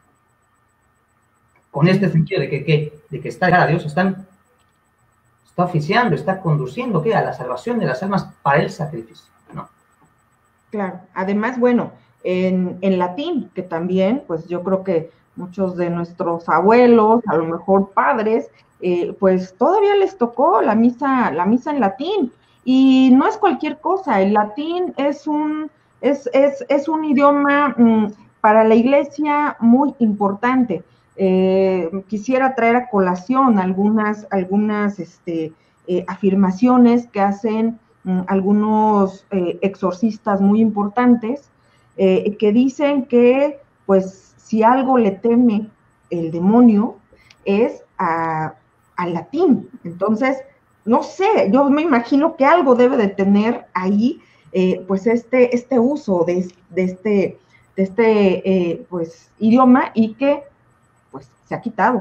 con este sentido de que, que, de que está de cara a Dios, están, está oficiando, está conduciendo, ¿qué? A la salvación de las almas para el sacrificio, ¿no? Claro, además, bueno, en, en latín, que también, pues yo creo que muchos de nuestros abuelos, a lo mejor padres, eh, pues todavía les tocó la misa, la misa en latín, y no es cualquier cosa, el latín es un, es, es, es un idioma mmm, para la iglesia muy importante. Eh, quisiera traer a colación algunas, algunas este, eh, afirmaciones que hacen mmm, algunos eh, exorcistas muy importantes, eh, que dicen que, pues, si algo le teme el demonio es a, al latín. Entonces, no sé, yo me imagino que algo debe de tener ahí, eh, pues, este, este uso de, de este, de este eh, pues, idioma, y que, pues, se ha quitado.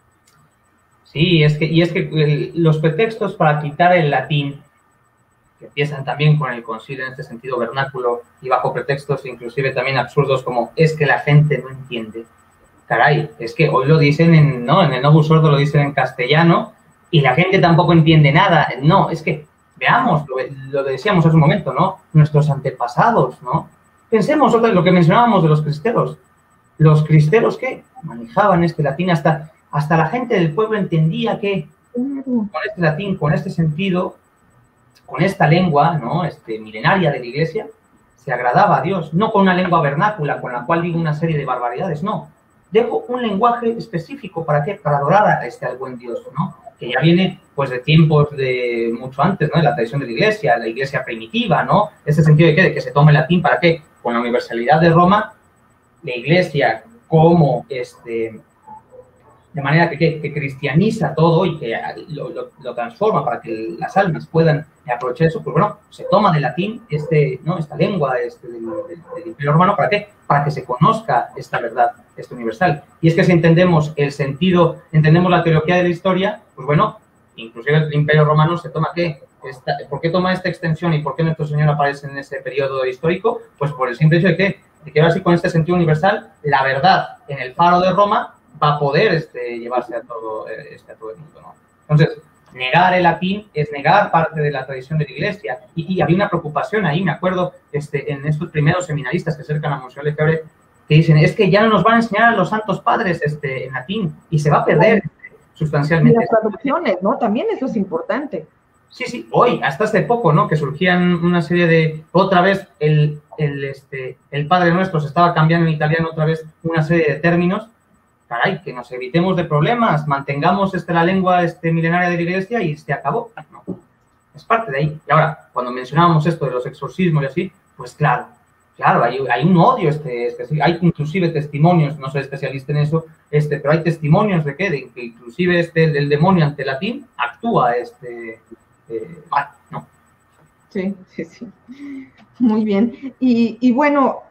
Sí, es que, y es que el, los pretextos para quitar el latín, que empiezan también con el concilio en este sentido vernáculo, y bajo pretextos inclusive también absurdos como es que la gente no entiende. Caray, es que hoy lo dicen en, ¿no? En el Novus Ordo lo dicen en castellano y la gente tampoco entiende nada. No, es que, veamos, lo, lo decíamos hace un momento, ¿no? Nuestros antepasados, ¿no? Pensemos otra vez lo que mencionábamos de los cristeros. Los cristeros que manejaban este latín, hasta, hasta la gente del pueblo entendía que con este latín, con este sentido, con esta lengua, ¿no? Este, milenaria de la iglesia, se agradaba a Dios, no con una lengua vernácula con la cual digo una serie de barbaridades, no. Dejo un lenguaje específico, ¿para qué? Para adorar a este al buen Dios, ¿no? Que ya viene, pues, de tiempos de mucho antes, ¿no? De la tradición de la iglesia, la iglesia primitiva, ¿no? Ese sentido de que, de que se tome el latín, ¿para qué? Con la universalidad de Roma, la iglesia como, este, de manera que, que, que cristianiza todo y que lo, lo, lo transforma para que las almas puedan aprovechar eso, pues bueno, se toma del latín este, ¿no? Esta lengua este, del, del, del Imperio Romano, ¿para qué? Para que se conozca esta verdad, esta universal. Y es que si entendemos el sentido, entendemos la teología de la historia, pues bueno, inclusive el Imperio Romano se toma ¿qué? Esta, ¿por qué toma esta extensión y por qué nuestro Señor aparece en ese periodo histórico? Pues por el simple hecho de que, de que ahora sí con este sentido universal, la verdad en el faro de Roma va a poder este, llevarse a todo, este, a todo el mundo, ¿no? Entonces, negar el latín es negar parte de la tradición de la iglesia. Y, y había una preocupación ahí, me acuerdo, este, en estos primeros seminaristas que acercan a Monseñor Lefebvre, que dicen, es que ya no nos van a enseñar a los santos padres este, en latín y se va a perder este, sustancialmente. Y las traducciones, ¿no? También eso es importante. Sí, sí, hoy, hasta hace poco, ¿no? Que surgían una serie de, otra vez, el, el, este, el Padre Nuestro se estaba cambiando en italiano otra vez una serie de términos. Caray, que nos evitemos de problemas, mantengamos este, la lengua este, milenaria de la iglesia y se acabó. No, es parte de ahí. Y ahora, cuando mencionábamos esto de los exorcismos y así, pues claro, claro, hay, hay un odio, este, este, hay inclusive testimonios, no soy especialista en eso, este, pero hay testimonios de que, de que inclusive este, el, el demonio ante latín actúa este, eh, mal, ¿no? Sí, sí, sí. Muy bien. Y, y bueno,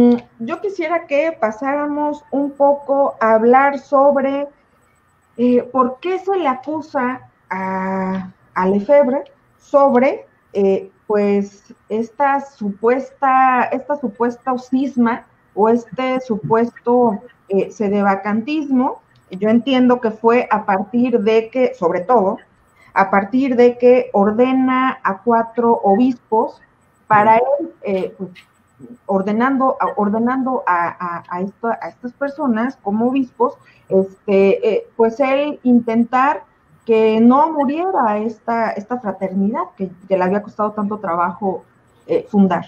yo quisiera que pasáramos un poco a hablar sobre eh, por qué se le acusa a, a Lefebvre sobre eh, pues esta supuesta, esta supuesta cisma o este supuesto eh, sedevacantismo. Yo entiendo que fue a partir de que, sobre todo, a partir de que ordena a cuatro obispos para él, eh, pues, ordenando, ordenando a, a, a, esta, a estas personas como obispos, este, eh, pues él intentar que no muriera esta, esta fraternidad que, que le había costado tanto trabajo eh, fundar.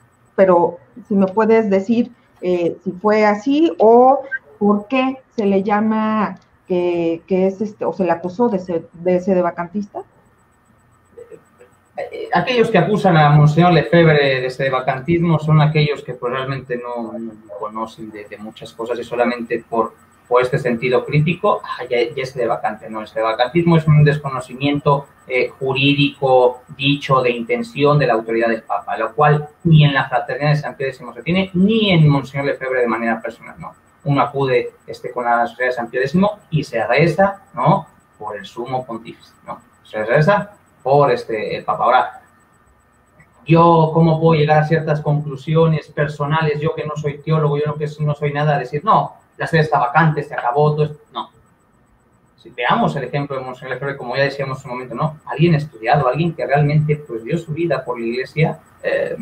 Pero si me puedes decir eh, si fue así o por qué se le llama que, que es este, o se le acusó de ser, de sedevacantista. Aquellos que acusan a Monseñor Lefebvre de sedevacantismo son aquellos que pues, realmente no, no conocen de, de muchas cosas y solamente por, por este sentido crítico, ah, ya, ya es sedevacante. No, el sedevacantismo es un desconocimiento eh, jurídico, dicho, de intención de la autoridad del Papa, lo cual ni en la Fraternidad de San Pío X se tiene, ni en Monseñor Lefebvre de manera personal, no. uno acude este, con la Sociedad de San Pío X y se reza, ¿no?, por el sumo pontífice, ¿no? Se reza por este, el Papa. Ahora, yo, ¿cómo puedo llegar a ciertas conclusiones personales? Yo que no soy teólogo, yo no, que no soy nada, decir, no, la sede está vacante, se acabó, todo esto. No. Si veamos el ejemplo de Monseñor Lefebvre, como ya decíamos en un momento, ¿no? Alguien estudiado, alguien que realmente pues, dio su vida por la Iglesia eh,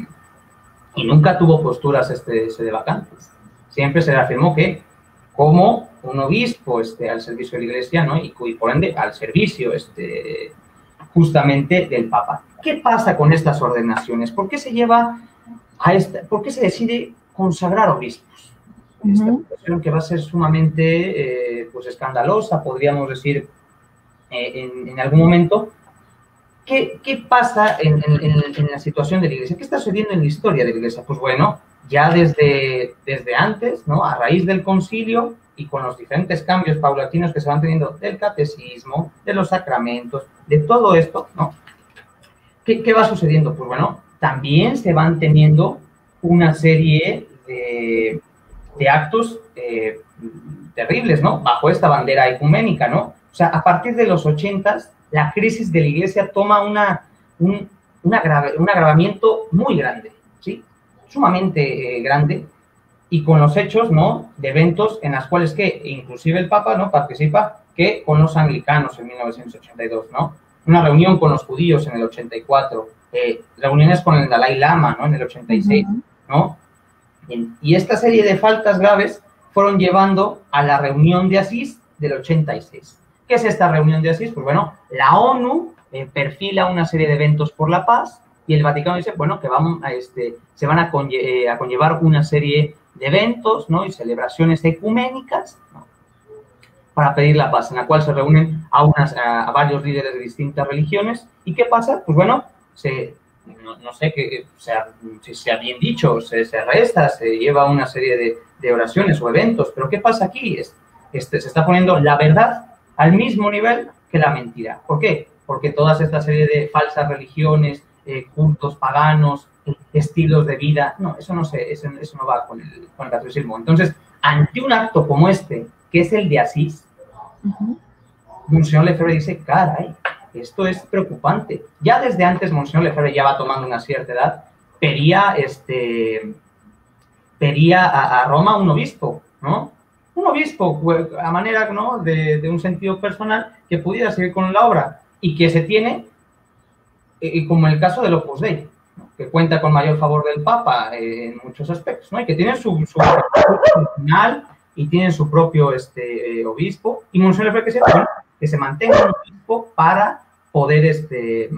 y nunca tuvo posturas este, este, de vacantes. Siempre se le afirmó que como un obispo este, al servicio de la Iglesia, ¿no? Y, y por ende al servicio este, justamente del Papa. ¿Qué pasa con estas ordenaciones? ¿Por qué se lleva a esta, por qué se decide consagrar obispos? Esta situación que va a ser sumamente eh, pues escandalosa, podríamos decir, eh, en, en algún momento. ¿Qué, qué pasa en, en, en la situación de la Iglesia? ¿Qué está sucediendo en la historia de la Iglesia? Pues bueno, ya desde, desde antes, ¿no?, a raíz del concilio y con los diferentes cambios paulatinos que se van teniendo del catecismo, de los sacramentos, de todo esto, ¿no? ¿Qué, qué va sucediendo? Pues bueno, también se van teniendo una serie de, de actos eh, terribles, ¿no?, bajo esta bandera ecuménica, ¿no? O sea, a partir de los ochentas, la crisis de la Iglesia toma una, un, una grave, un agravamiento muy grande, ¿sí? Sumamente eh, grande, y con los hechos, ¿no?, de eventos en las cuales que inclusive el Papa, ¿no?, participa, que con los anglicanos en mil novecientos ochenta y dos, ¿no? Una reunión con los judíos en el ochenta y cuatro, eh, reuniones con el Dalai Lama, ¿no?, en el ochenta y seis, uh-huh. ¿no? Y, y esta serie de faltas graves fueron llevando a la reunión de Asís del ochenta y seis. ¿Qué es esta reunión de Asís? Pues bueno, la ONU eh, perfila una serie de eventos por la paz y el Vaticano dice, bueno, que vamos a, este, se van a, conlle eh, a conllevar una serie de eventos, ¿no?, y celebraciones ecuménicas, ¿no?, para pedir la paz, en la cual se reúnen a, unas, a, a varios líderes de distintas religiones. ¿Y qué pasa? Pues bueno, se, no, no sé que, sea, si sea bien dicho, se, se resta, se lleva una serie de, de oraciones o eventos, pero ¿qué pasa aquí? Es, este, se está poniendo la verdad al mismo nivel que la mentira. ¿Por qué? Porque toda esta serie de falsas religiones, eh, cultos paganos, estilos de vida, no, eso no, se, eso, eso no va con el, con el catolicismo. Entonces, ante un acto como este, que es el de Asís, uh-huh. Monseñor Lefebvre dice, caray, esto es preocupante. Ya desde antes Monseñor Lefebvre ya va tomando una cierta edad, pedía, este, pedía a, a Roma un obispo, ¿no? Un obispo, a manera, ¿no?, de, de un sentido personal, que pudiera seguir con la obra, y que se tiene, eh, como en el caso del Opus Dei, ¿no?, que cuenta con mayor favor del Papa eh, en muchos aspectos, ¿no?, y que tiene su, su personal y tiene su propio este, eh, obispo, y Monseñor Lefebvre que se, bueno, que se mantenga un obispo para poder, este,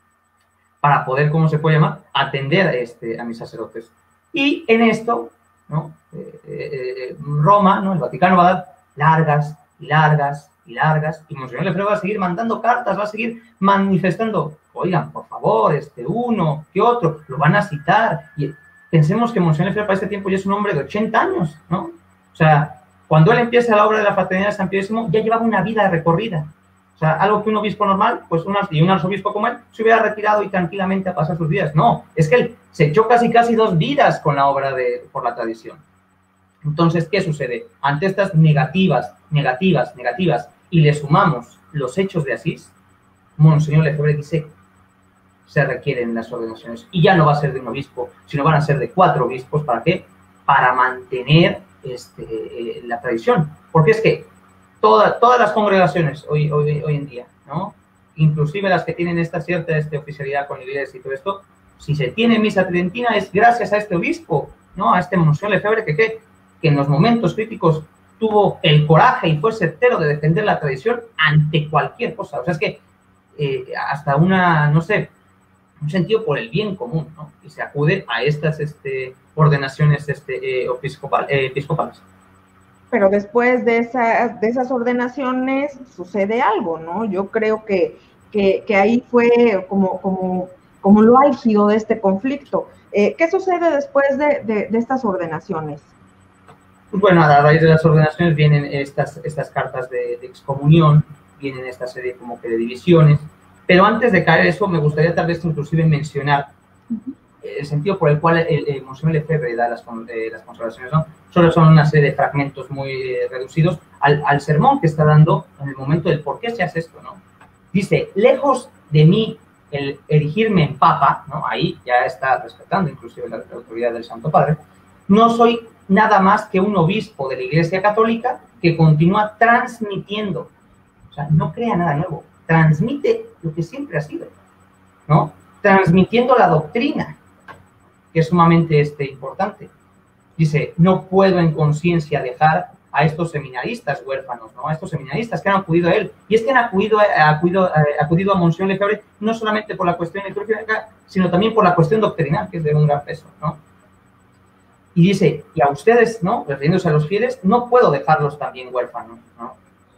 para poder, ¿cómo se puede llamar?, atender este, a mis sacerdotes. Y en esto, ¿no?, Eh, eh, Roma, ¿no?, el Vaticano va a dar largas y largas y largas, y Monseñor Lefebvre va a seguir mandando cartas, va a seguir manifestando, oigan, por favor, este uno, que otro, lo van a citar, y pensemos que Monseñor Lefebvre para este tiempo ya es un hombre de ochenta años, ¿no? O sea, cuando él empieza la obra de la Fraternidad de San Pío X, ya llevaba una vida recorrida. O sea, algo que un obispo normal, pues un, y un arzobispo como él, se hubiera retirado y tranquilamente a pasar sus días. No, es que él se echó casi casi dos vidas con la obra de, por la tradición. Entonces, ¿qué sucede? Ante estas negativas, negativas, negativas, y le sumamos los hechos de Asís, Monseñor Lefebvre dice, se requieren las ordenaciones. Y ya no va a ser de un obispo, sino van a ser de cuatro obispos. ¿Para qué? Para mantener este, eh, la tradición. Porque es que toda, todas las congregaciones hoy, hoy, hoy en día, ¿no?, inclusive las que tienen esta cierta este, oficialidad con la Iglesia y todo esto, si se tiene misa tridentina es gracias a este obispo, ¿no?, a este Monseñor Lefebvre que, que, que en los momentos críticos tuvo el coraje y fue certero de defender la tradición ante cualquier cosa. O sea, es que eh, hasta una, no sé, un sentido por el bien común, ¿no?, y se acude a estas este, ordenaciones este, eh, episcopal, eh, episcopales. Pero después de esas, de esas ordenaciones sucede algo, ¿no? Yo creo que, que, que ahí fue como, como, como lo álgido de este conflicto. Eh, ¿Qué sucede después de, de, de estas ordenaciones? Pues bueno, a raíz de las ordenaciones vienen estas, estas cartas de, de excomunión, vienen esta serie como que de divisiones, pero antes de caer eso me gustaría tal vez inclusive mencionar uh-huh. el sentido por el cual el, el Monseñor Lefebvre da las, eh, las consagraciones, ¿no? Solo son una serie de fragmentos muy eh, reducidos al, al sermón que está dando en el momento del por qué se hace esto, ¿no? Dice, lejos de mí el erigirme en papa, ¿no? Ahí ya está respetando inclusive la, la autoridad del Santo Padre. No soy nada más que un obispo de la Iglesia Católica que continúa transmitiendo, o sea, no crea nada nuevo, transmite lo que siempre ha sido, ¿no? Transmitiendo la doctrina, que es sumamente este, importante. Dice, no puedo en conciencia dejar a estos seminaristas huérfanos, ¿no? A estos seminaristas que han acudido a él. Y es que han acudido, acudido, acudido a Monseñor Lefebvre no solamente por la cuestión litúrgica, sino también por la cuestión doctrinal, que es de un gran peso, ¿no? Y dice, y a ustedes, ¿no? Refiriéndose a los fieles, no puedo dejarlos también huérfanos, ¿no?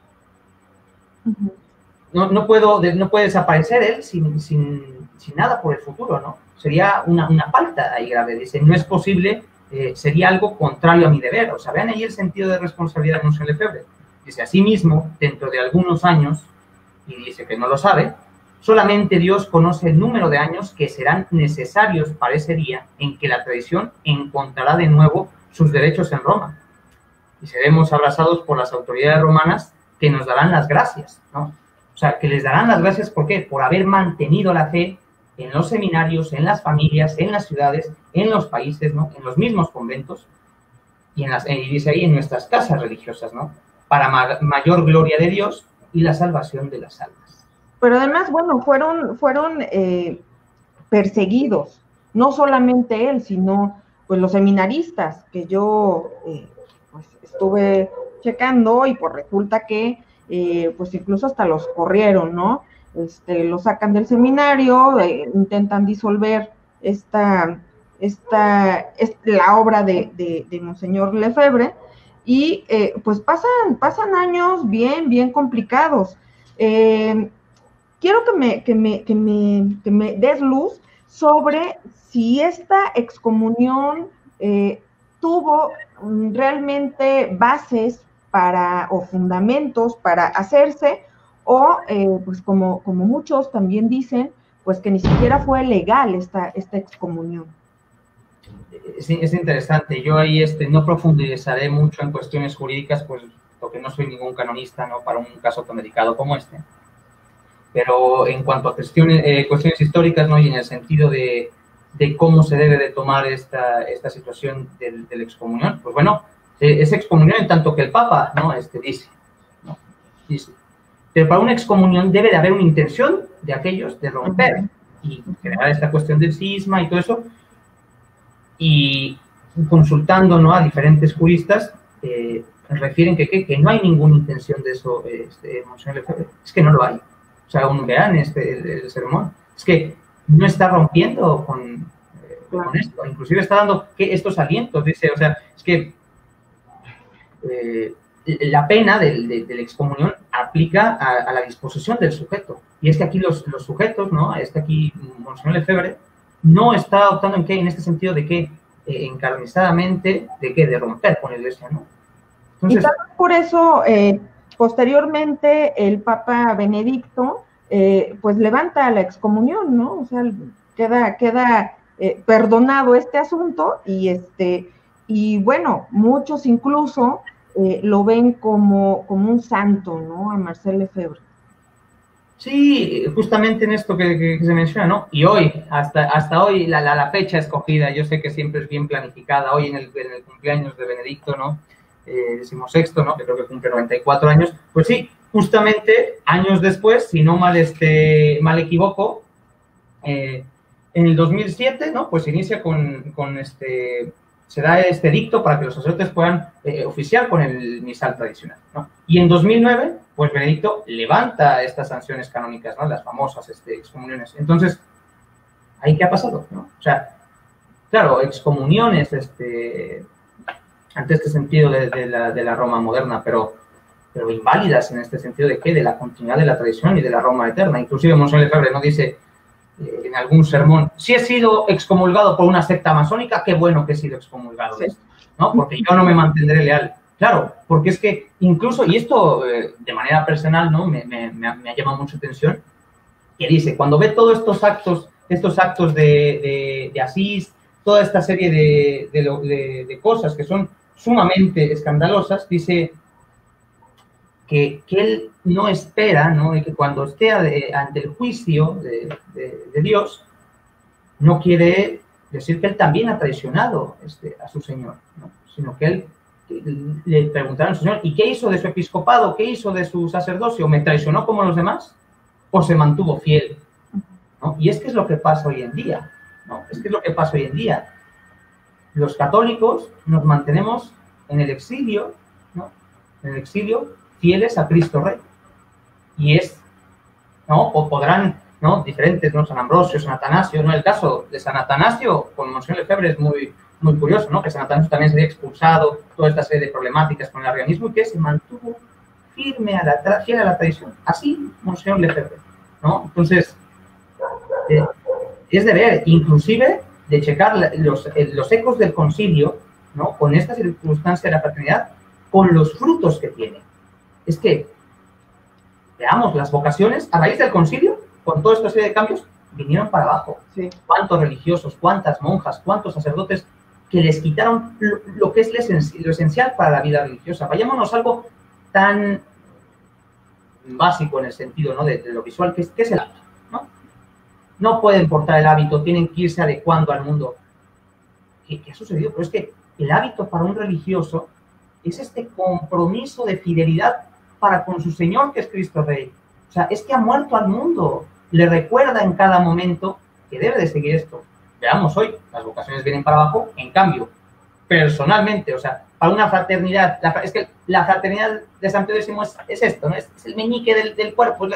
Uh-huh. No, no, puedo, no puede desaparecer él sin, sin, sin nada por el futuro, ¿no? Sería una, una falta ahí grave. Dice, no es posible, eh, sería algo contrario a mi deber. O sea, vean ahí el sentido de responsabilidad de Monseñor Lefebvre. Dice, asimismo, dentro de algunos años, y dice que no lo sabe, solamente Dios conoce el número de años que serán necesarios para ese día en que la tradición encontrará de nuevo sus derechos en Roma. Y seremos abrazados por las autoridades romanas que nos darán las gracias, ¿no? O sea, que les darán las gracias, ¿por qué? Por haber mantenido la fe en los seminarios, en las familias, en las ciudades, en los países, ¿no? En los mismos conventos, y, en las, y dice ahí, en nuestras casas religiosas, ¿no? Para ma mayor gloria de Dios y la salvación de las almas. Pero además, bueno, fueron, fueron eh, perseguidos, no solamente él, sino pues los seminaristas, que yo eh, pues, estuve checando, y pues resulta que Eh, pues incluso hasta los corrieron, ¿no? Este, los sacan del seminario, eh, intentan disolver esta, esta, esta la obra de, de, de Monseñor Lefebvre, y eh, pues pasan, pasan años bien, bien complicados. Eh, quiero que me, que, me, que, me, que me des luz sobre si esta excomunión eh, tuvo realmente bases para, o fundamentos para hacerse, o eh, pues como, como muchos también dicen, pues que ni siquiera fue legal esta, esta excomunión. Es, es interesante, yo ahí este, no profundizaré mucho en cuestiones jurídicas, pues porque no soy ningún canonista, ¿no? Para un caso tan delicado como este, pero en cuanto a cuestiones, eh, cuestiones históricas, ¿no? Y en el sentido de, de cómo se debe de tomar esta, esta situación del, de la excomunión, pues bueno, es excomunión en tanto que el Papa, ¿no? Este dice, ¿no? Dice, pero para una excomunión debe de haber una intención de aquellos de romper y crear esta cuestión del cisma y todo eso, y consultando, ¿no? A diferentes juristas, eh, refieren que, que, que no hay ninguna intención de eso, este, Monseñor Lefebvre, es que no lo hay. O sea, un, vean este, el, el sermón, es que no está rompiendo con, eh, con esto, inclusive está dando que estos alientos, dice, o sea, es que Eh, la pena del, de, de la excomunión aplica a, a la disposición del sujeto. Y es que aquí los, los sujetos, ¿no? Es que aquí Monseñor Lefebvre no está optando en qué, en este sentido de que eh, encarnizadamente, de qué, de romper con la Iglesia, ¿no? Entonces, y tal vez por eso, eh, posteriormente, el Papa Benedicto, eh, pues levanta la excomunión, ¿no? O sea, queda, queda eh, perdonado este asunto, y este... Y bueno, muchos incluso eh, lo ven como, como un santo, ¿no? A Marcel Lefebvre. Sí, justamente en esto que, que, que se menciona, ¿no? Y hoy, hasta, hasta hoy, la, la, la fecha escogida, yo sé que siempre es bien planificada, hoy en el, en el cumpleaños de Benedicto, ¿no? Eh, decimosexto, ¿no? Que creo que cumple noventa y cuatro años. Pues sí, justamente años después, si no mal, este, mal equivoco, eh, en el dos mil siete, ¿no? Pues se inicia con, con este... se da este edicto para que los sacerdotes puedan eh, oficiar con el misal tradicional, ¿no? Y en dos mil nueve, pues Benedicto levanta estas sanciones canónicas, ¿no? Las famosas este, excomuniones. Entonces, ¿ahí qué ha pasado, no? O sea, claro, excomuniones, este, ante este sentido de, de, la, de la Roma moderna, pero, pero inválidas en este sentido de qué, de la continuidad de la tradición y de la Roma eterna. Inclusive Monseñor Lefebvre no dice en algún sermón, si he sido excomulgado por una secta masónica, qué bueno que he sido excomulgado de esto, ¿no? Porque yo no me mantendré leal. Claro, porque es que incluso, y esto eh, de manera personal, ¿no? Me, me, me, ha, me ha llamado mucha atención, que dice, cuando ve todos estos actos estos actos de, de, de Asís, toda esta serie de, de, de, de cosas que son sumamente escandalosas, dice que, que él no espera, ¿no? Y que cuando esté de, ante el juicio de, de, de Dios, no quiere decir que él también ha traicionado este, a su Señor, ¿no? Sino que él le preguntaron al Señor, ¿y qué hizo de su episcopado? ¿Qué hizo de su sacerdocio? ¿Me traicionó como los demás? ¿O se mantuvo fiel? ¿No? Y es que es lo que pasa hoy en día, ¿no? Es que es lo que pasa hoy en día. Los católicos nos mantenemos en el exilio, ¿no? En el exilio, fieles a Cristo Rey. Y es, ¿no? O podrán, ¿no? Diferentes, ¿no? San Ambrosio, San Atanasio, ¿no? El caso de San Atanasio con Monseñor Lefebvre es muy, muy curioso, ¿no? Que San Atanasio también se había expulsado, toda esta serie de problemáticas con el arrianismo y que se mantuvo firme a la, fiel a la tradición. Así, Monseñor Lefebvre, ¿no? Entonces, eh, es de ver, inclusive, de checar los, los ecos del concilio, ¿no? Con esta circunstancia de la fraternidad, con los frutos que tiene. Es que, veamos, las vocaciones, a raíz del concilio, con toda esta serie de cambios, vinieron para abajo. Sí. ¿Cuántos religiosos, cuántas monjas, cuántos sacerdotes que les quitaron lo, lo que es lo, esencial, lo esencial para la vida religiosa? Vayámonos a algo tan básico en el sentido, ¿no? de, de lo visual, que es, que es el hábito, ¿no? No pueden portar el hábito, tienen que irse adecuando al mundo. ¿Qué, qué ha sucedido? Pero es que el hábito para un religioso es este compromiso de fidelidad para con su Señor, que es Cristo Rey. O sea, es que ha muerto al mundo. Le recuerda en cada momento que debe de seguir esto. Veamos hoy, las vocaciones vienen para abajo, en cambio, personalmente, o sea, para una fraternidad, la, es que la fraternidad de San Pío X es, es esto, ¿no? Es, es el meñique del, del cuerpo.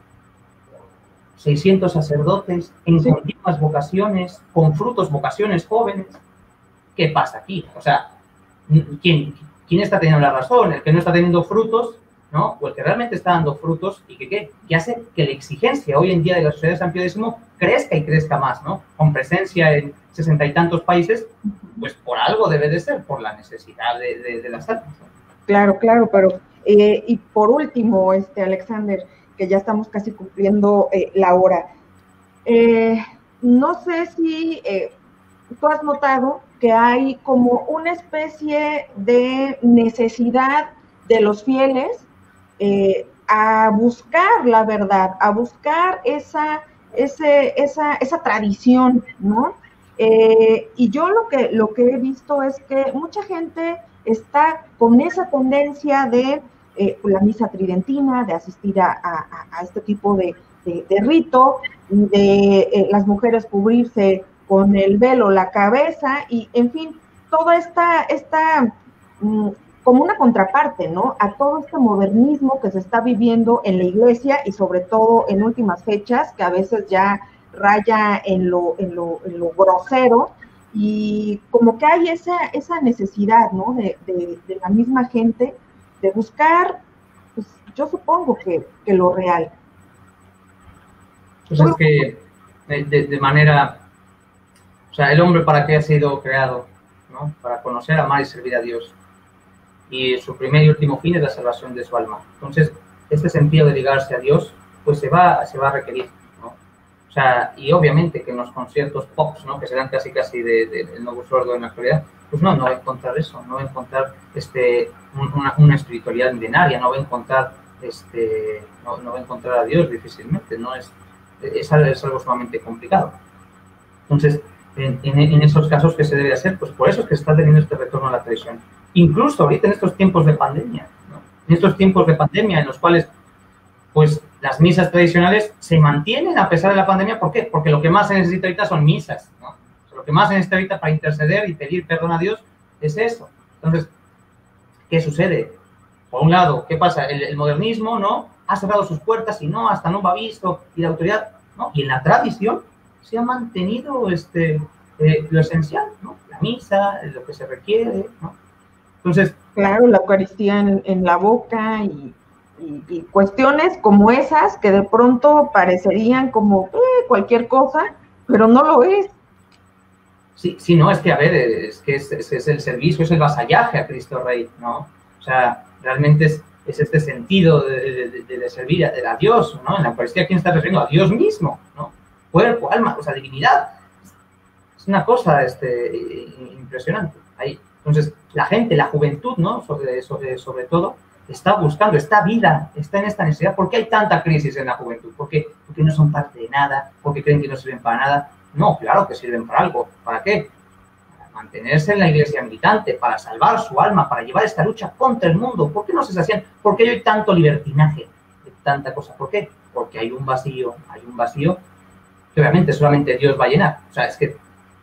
seiscientos sacerdotes en sí. continuas vocaciones, con frutos, vocaciones jóvenes. ¿Qué pasa aquí? O sea, ¿quién, quién está teniendo la razón? ¿El que no está teniendo frutos, ¿no? O el que realmente está dando frutos y que, ¿qué? que hace que la exigencia hoy en día de la sociedad de San Pío X crezca y crezca más, ¿no? Con presencia en sesenta y tantos países, pues por algo debe de ser, por la necesidad de, de, de las almas, ¿no? Claro, claro, pero eh, y por último, este Alexander, que ya estamos casi cumpliendo eh, la hora. Eh, no sé si eh, tú has notado que hay como una especie de necesidad de los fieles eh, a buscar la verdad, a buscar esa, ese, esa, esa tradición, ¿no? Eh, y yo lo que, lo que he visto es que mucha gente está con esa tendencia de Eh, la misa tridentina, de asistir a, a, a este tipo de, de, de rito, de eh, las mujeres cubrirse con el velo la cabeza y, en fin, toda esta, esta mm, como una contraparte, ¿no? A todo este modernismo que se está viviendo en la iglesia y sobre todo en últimas fechas, que a veces ya raya en lo, en lo, en lo grosero, y como que hay esa, esa necesidad, ¿no? De, de, de la misma gente de buscar, pues yo supongo que, que lo real. Pues es que de, de manera, o sea, el hombre para qué ha sido creado, ¿no? Para conocer, amar y servir a Dios. Y su primer y último fin es la salvación de su alma. Entonces, este sentido de ligarse a Dios, pues se va, se va a requerir, ¿no? O sea, y obviamente que en los conciertos pop, ¿no? Que se dan casi casi del de, de nuevo sordo en la actualidad, pues no, no va a encontrar eso, no va a encontrar este, una, una espiritualidad milenaria, no va a encontrar, este, no, no va a encontrar a Dios difícilmente, no es, es, es algo sumamente complicado. Entonces, en, en, en esos casos, ¿qué se debe hacer? Pues por eso es que se está teniendo este retorno a la tradición. Incluso ahorita en estos tiempos de pandemia, ¿no? En estos tiempos de pandemia en los cuales, pues, las misas tradicionales se mantienen a pesar de la pandemia. ¿Por qué? Porque lo que más se necesita ahorita son misas, ¿no? Lo que más se necesita ahorita para interceder y pedir perdón a Dios es eso. Entonces, ¿qué sucede? Por un lado, ¿qué pasa? El, el modernismo, ¿no? Ha cerrado sus puertas y no, hasta no va visto, y la autoridad, ¿no? Y en la tradición se ha mantenido este, eh, lo esencial, ¿no? La misa, lo que se requiere, ¿no? Entonces... Claro, la Eucaristía en, en la boca y, y, y cuestiones como esas que de pronto parecerían como eh, cualquier cosa, pero no lo es. Sí, sí, no, es que, a ver, es que es, es, es el servicio, es el vasallaje a Cristo Rey, ¿no? O sea, realmente es, es este sentido de, de, de, de servir a, a Dios, ¿no? En la Eucaristía, ¿quién está refiriendo? A Dios mismo, ¿no? cuerpo, alma, o sea, divinidad. Es una cosa este, impresionante ahí. Entonces, la gente, la juventud, ¿no? Sobre, sobre, sobre todo, está buscando esta vida, está en esta necesidad. ¿Por qué hay tanta crisis en la juventud? ¿Por qué? Porque no son parte de nada, porque creen que no sirven para nada. No, claro que sirven para algo. ¿Para qué? Para mantenerse en la iglesia militante, para salvar su alma, para llevar esta lucha contra el mundo. ¿Por qué no se sacian? ¿Por qué hay tanto libertinaje? Tanta cosa. ¿Por qué? Porque hay un vacío, hay un vacío que obviamente solamente Dios va a llenar. O sea, es que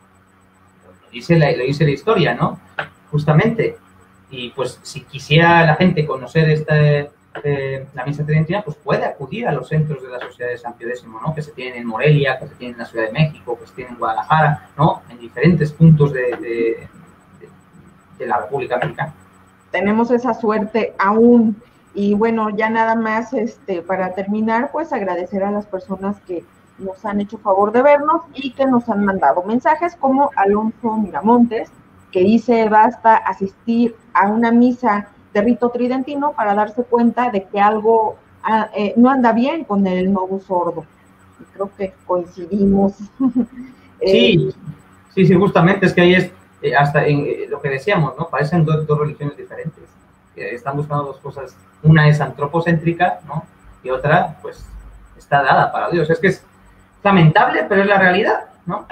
lo dice la, lo dice la historia, ¿no? Justamente. Y pues si quisiera la gente conocer esta, eh, la misa tridentina, pues puede acudir a los centros de la Sociedad de San Pío X, ¿no? Que se tienen en Morelia, que se tienen en la Ciudad de México, que se tienen en Guadalajara, ¿no? En diferentes puntos de, de, de, de la República Mexicana. Tenemos esa suerte aún. Y bueno, ya nada más este, para terminar, pues agradecer a las personas que nos han hecho favor de vernos y que nos han mandado mensajes, como Alonso Miramontes, que dice: basta asistir a una misa de rito tridentino para darse cuenta de que algo ah, eh, no anda bien con el novus ordo. Y creo que coincidimos. Sí, eh, sí, sí, justamente es que ahí es, eh, hasta en eh, lo que decíamos, ¿no? Parecen dos, dos religiones diferentes. Eh, están buscando dos cosas. Una es antropocéntrica, ¿no? Y otra, pues, está dada para Dios. Es que es lamentable, pero es la realidad, ¿no?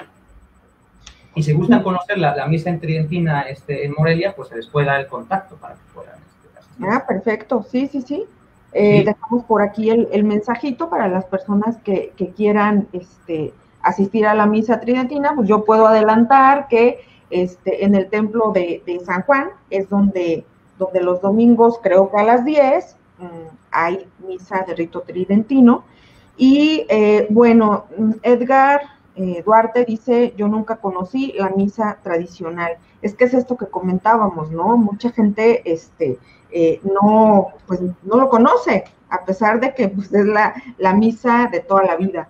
Y si gustan conocer la, la misa en tridentina este, en Morelia, pues se les puede dar el contacto para que puedan este, asistir. Ah, perfecto, sí, sí, sí. Eh, sí. Dejamos por aquí el, el mensajito para las personas que, que quieran este, asistir a la misa tridentina. Pues yo puedo adelantar que este, en el templo de, de San Juan es donde, donde los domingos, creo que a las diez, mmm, hay misa de rito tridentino. Y eh, bueno, Edgar Eh, Duarte dice: yo nunca conocí la misa tradicional. Es que es esto que comentábamos, ¿no? Mucha gente este, eh, no, pues, no lo conoce, a pesar de que pues, es la, la misa de toda la vida.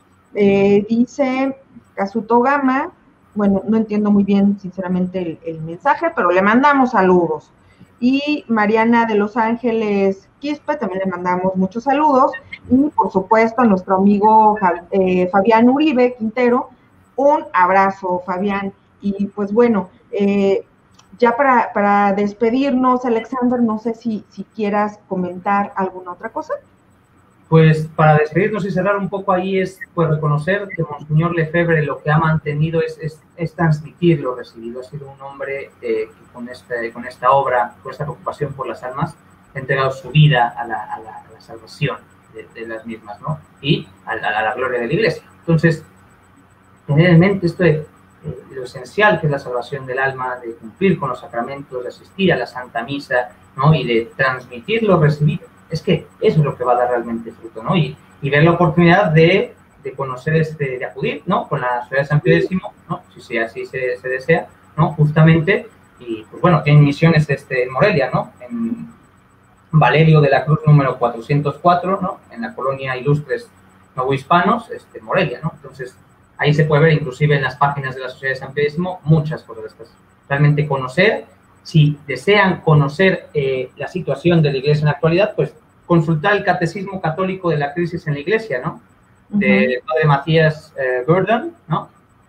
Eh, dice Kazuto Gama, bueno, no entiendo muy bien, sinceramente, el, el mensaje, pero le mandamos saludos. Y Mariana de Los Ángeles Quispe, también le mandamos muchos saludos. Y, por supuesto, a nuestro amigo eh, Fabián Uribe Quintero, un abrazo, Fabián. Y, pues, bueno, eh, ya para, para despedirnos, Alexander, no sé si, si quieras comentar alguna otra cosa. Pues, para despedirnos y cerrar un poco ahí es, pues, reconocer que Monseñor Lefebvre lo que ha mantenido es, es, es transmitir lo recibido. Ha sido un hombre eh, que con, este, con esta obra, con esta preocupación por las almas, ha entregado su vida a la, a la, a la salvación de, de las mismas, ¿no? Y a la, a la gloria de la Iglesia. Entonces, tener en mente esto de eh, lo esencial que es la salvación del alma, de cumplir con los sacramentos, de asistir a la Santa Misa, ¿no? Y de transmitir lo recibido. Es que eso es lo que va a dar realmente fruto, ¿no? Y, y ver la oportunidad de, de conocer, este, de acudir, ¿no? Con la Sociedad de San Pío X, ¿no? Si, si así se, se desea, ¿no? Justamente, y pues bueno, tienen misiones este, en Morelia, ¿no? En Valerio de la Cruz número cuatrocientos cuatro, ¿no? En la colonia Ilustres Novohispanos, este, Morelia, ¿no? Entonces, ahí se puede ver, inclusive en las páginas de la Sociedad de San Pío X, muchas cosas de estas. Realmente conocer, si desean conocer eh, la situación de la Iglesia en la actualidad, pues consultar el Catecismo Católico de la Crisis en la Iglesia, ¿no? De uh-huh. Padre Matías eh, Gordon, ¿no?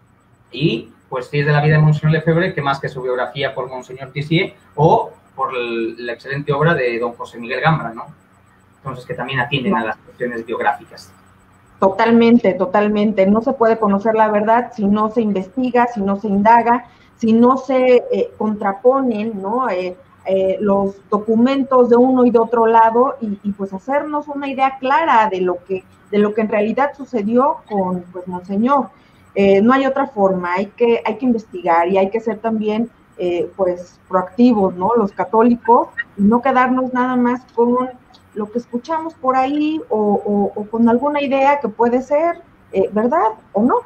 Y, pues, si es de la vida de Monseñor Lefebvre, que más que su biografía por Monseñor Tissier, o por el, la excelente obra de don José Miguel Gambra, ¿no? Entonces, que también atienden no. a las cuestiones biográficas. Totalmente, totalmente. No se puede conocer la verdad si no se investiga, si no se indaga, si no se eh, contraponen, ¿no? Eh, eh, los documentos de uno y de otro lado y, y pues hacernos una idea clara de lo que, de lo que en realidad sucedió con pues Monseñor. Eh, no hay otra forma, hay que, hay que investigar y hay que ser también eh, pues proactivos, ¿no? Los católicos, y no quedarnos nada más con lo que escuchamos por ahí o, o, o con alguna idea que puede ser eh, verdad o no.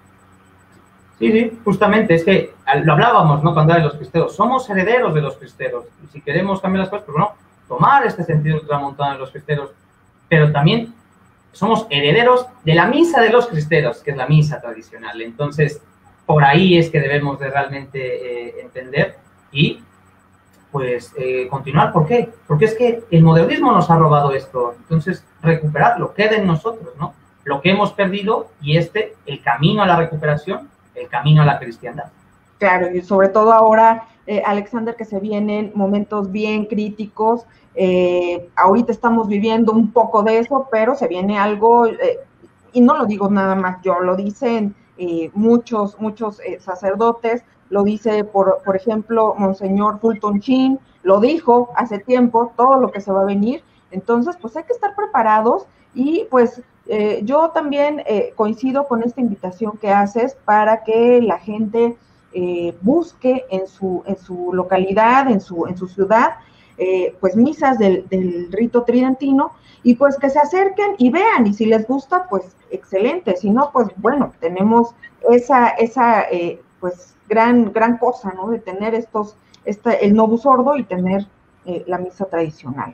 Sí, sí, justamente, es que lo hablábamos, ¿no? Cuando era de los cristeros, somos herederos de los cristeros, y si queremos cambiar las cosas, pues no, tomar este sentido ultramontano de los cristeros, pero también somos herederos de la misa de los cristeros, que es la misa tradicional. Entonces, por ahí es que debemos de realmente eh, entender y, pues, eh, continuar. ¿Por qué? Porque es que el modernismo nos ha robado esto, entonces, recuperarlo, queda en nosotros, ¿no? lo que hemos perdido y este, el camino a la recuperación, el camino a la cristiandad. Claro, y sobre todo ahora, eh, Alexander, que se vienen momentos bien críticos, eh, ahorita estamos viviendo un poco de eso, pero se viene algo, eh, y no lo digo nada más yo, lo dicen eh, muchos, muchos eh, sacerdotes, lo dice, por, por ejemplo, Monseñor Fulton Sheen, lo dijo hace tiempo, todo lo que se va a venir, entonces pues hay que estar preparados y pues eh, yo también eh, coincido con esta invitación que haces para que la gente eh, busque en su, en su localidad, en su, en su ciudad, eh, pues misas del, del rito tridentino y pues que se acerquen y vean y si les gusta pues excelente, si no pues bueno, tenemos esa, esa eh, pues gran, gran cosa, ¿no? De tener estos, esta, el Novus Ordo y tener eh, la misa tradicional.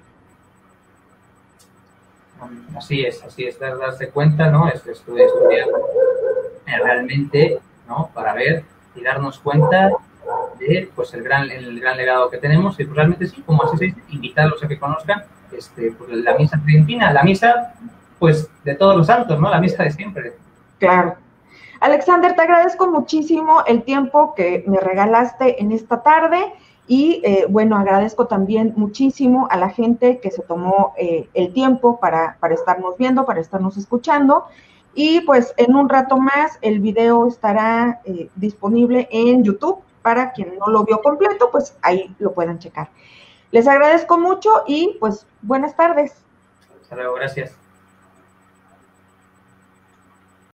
Así es, así es, darse cuenta, ¿no? Es estudiar realmente, ¿no? Para ver y darnos cuenta de, pues, el gran, el gran legado que tenemos y pues realmente sí, como así se dice, invitarlos a que conozcan este, pues, la misa tridentina, la misa, pues, de todos los santos, ¿no? La misa de siempre. Claro. Alexander, te agradezco muchísimo el tiempo que me regalaste en esta tarde y, eh, bueno, agradezco también muchísimo a la gente que se tomó eh, el tiempo para, para estarnos viendo, para estarnos escuchando. Y, pues, en un rato más el video estará eh, disponible en YouTube. Para quien no lo vio completo, pues ahí lo puedan checar. Les agradezco mucho y, pues, buenas tardes. Hasta luego, gracias.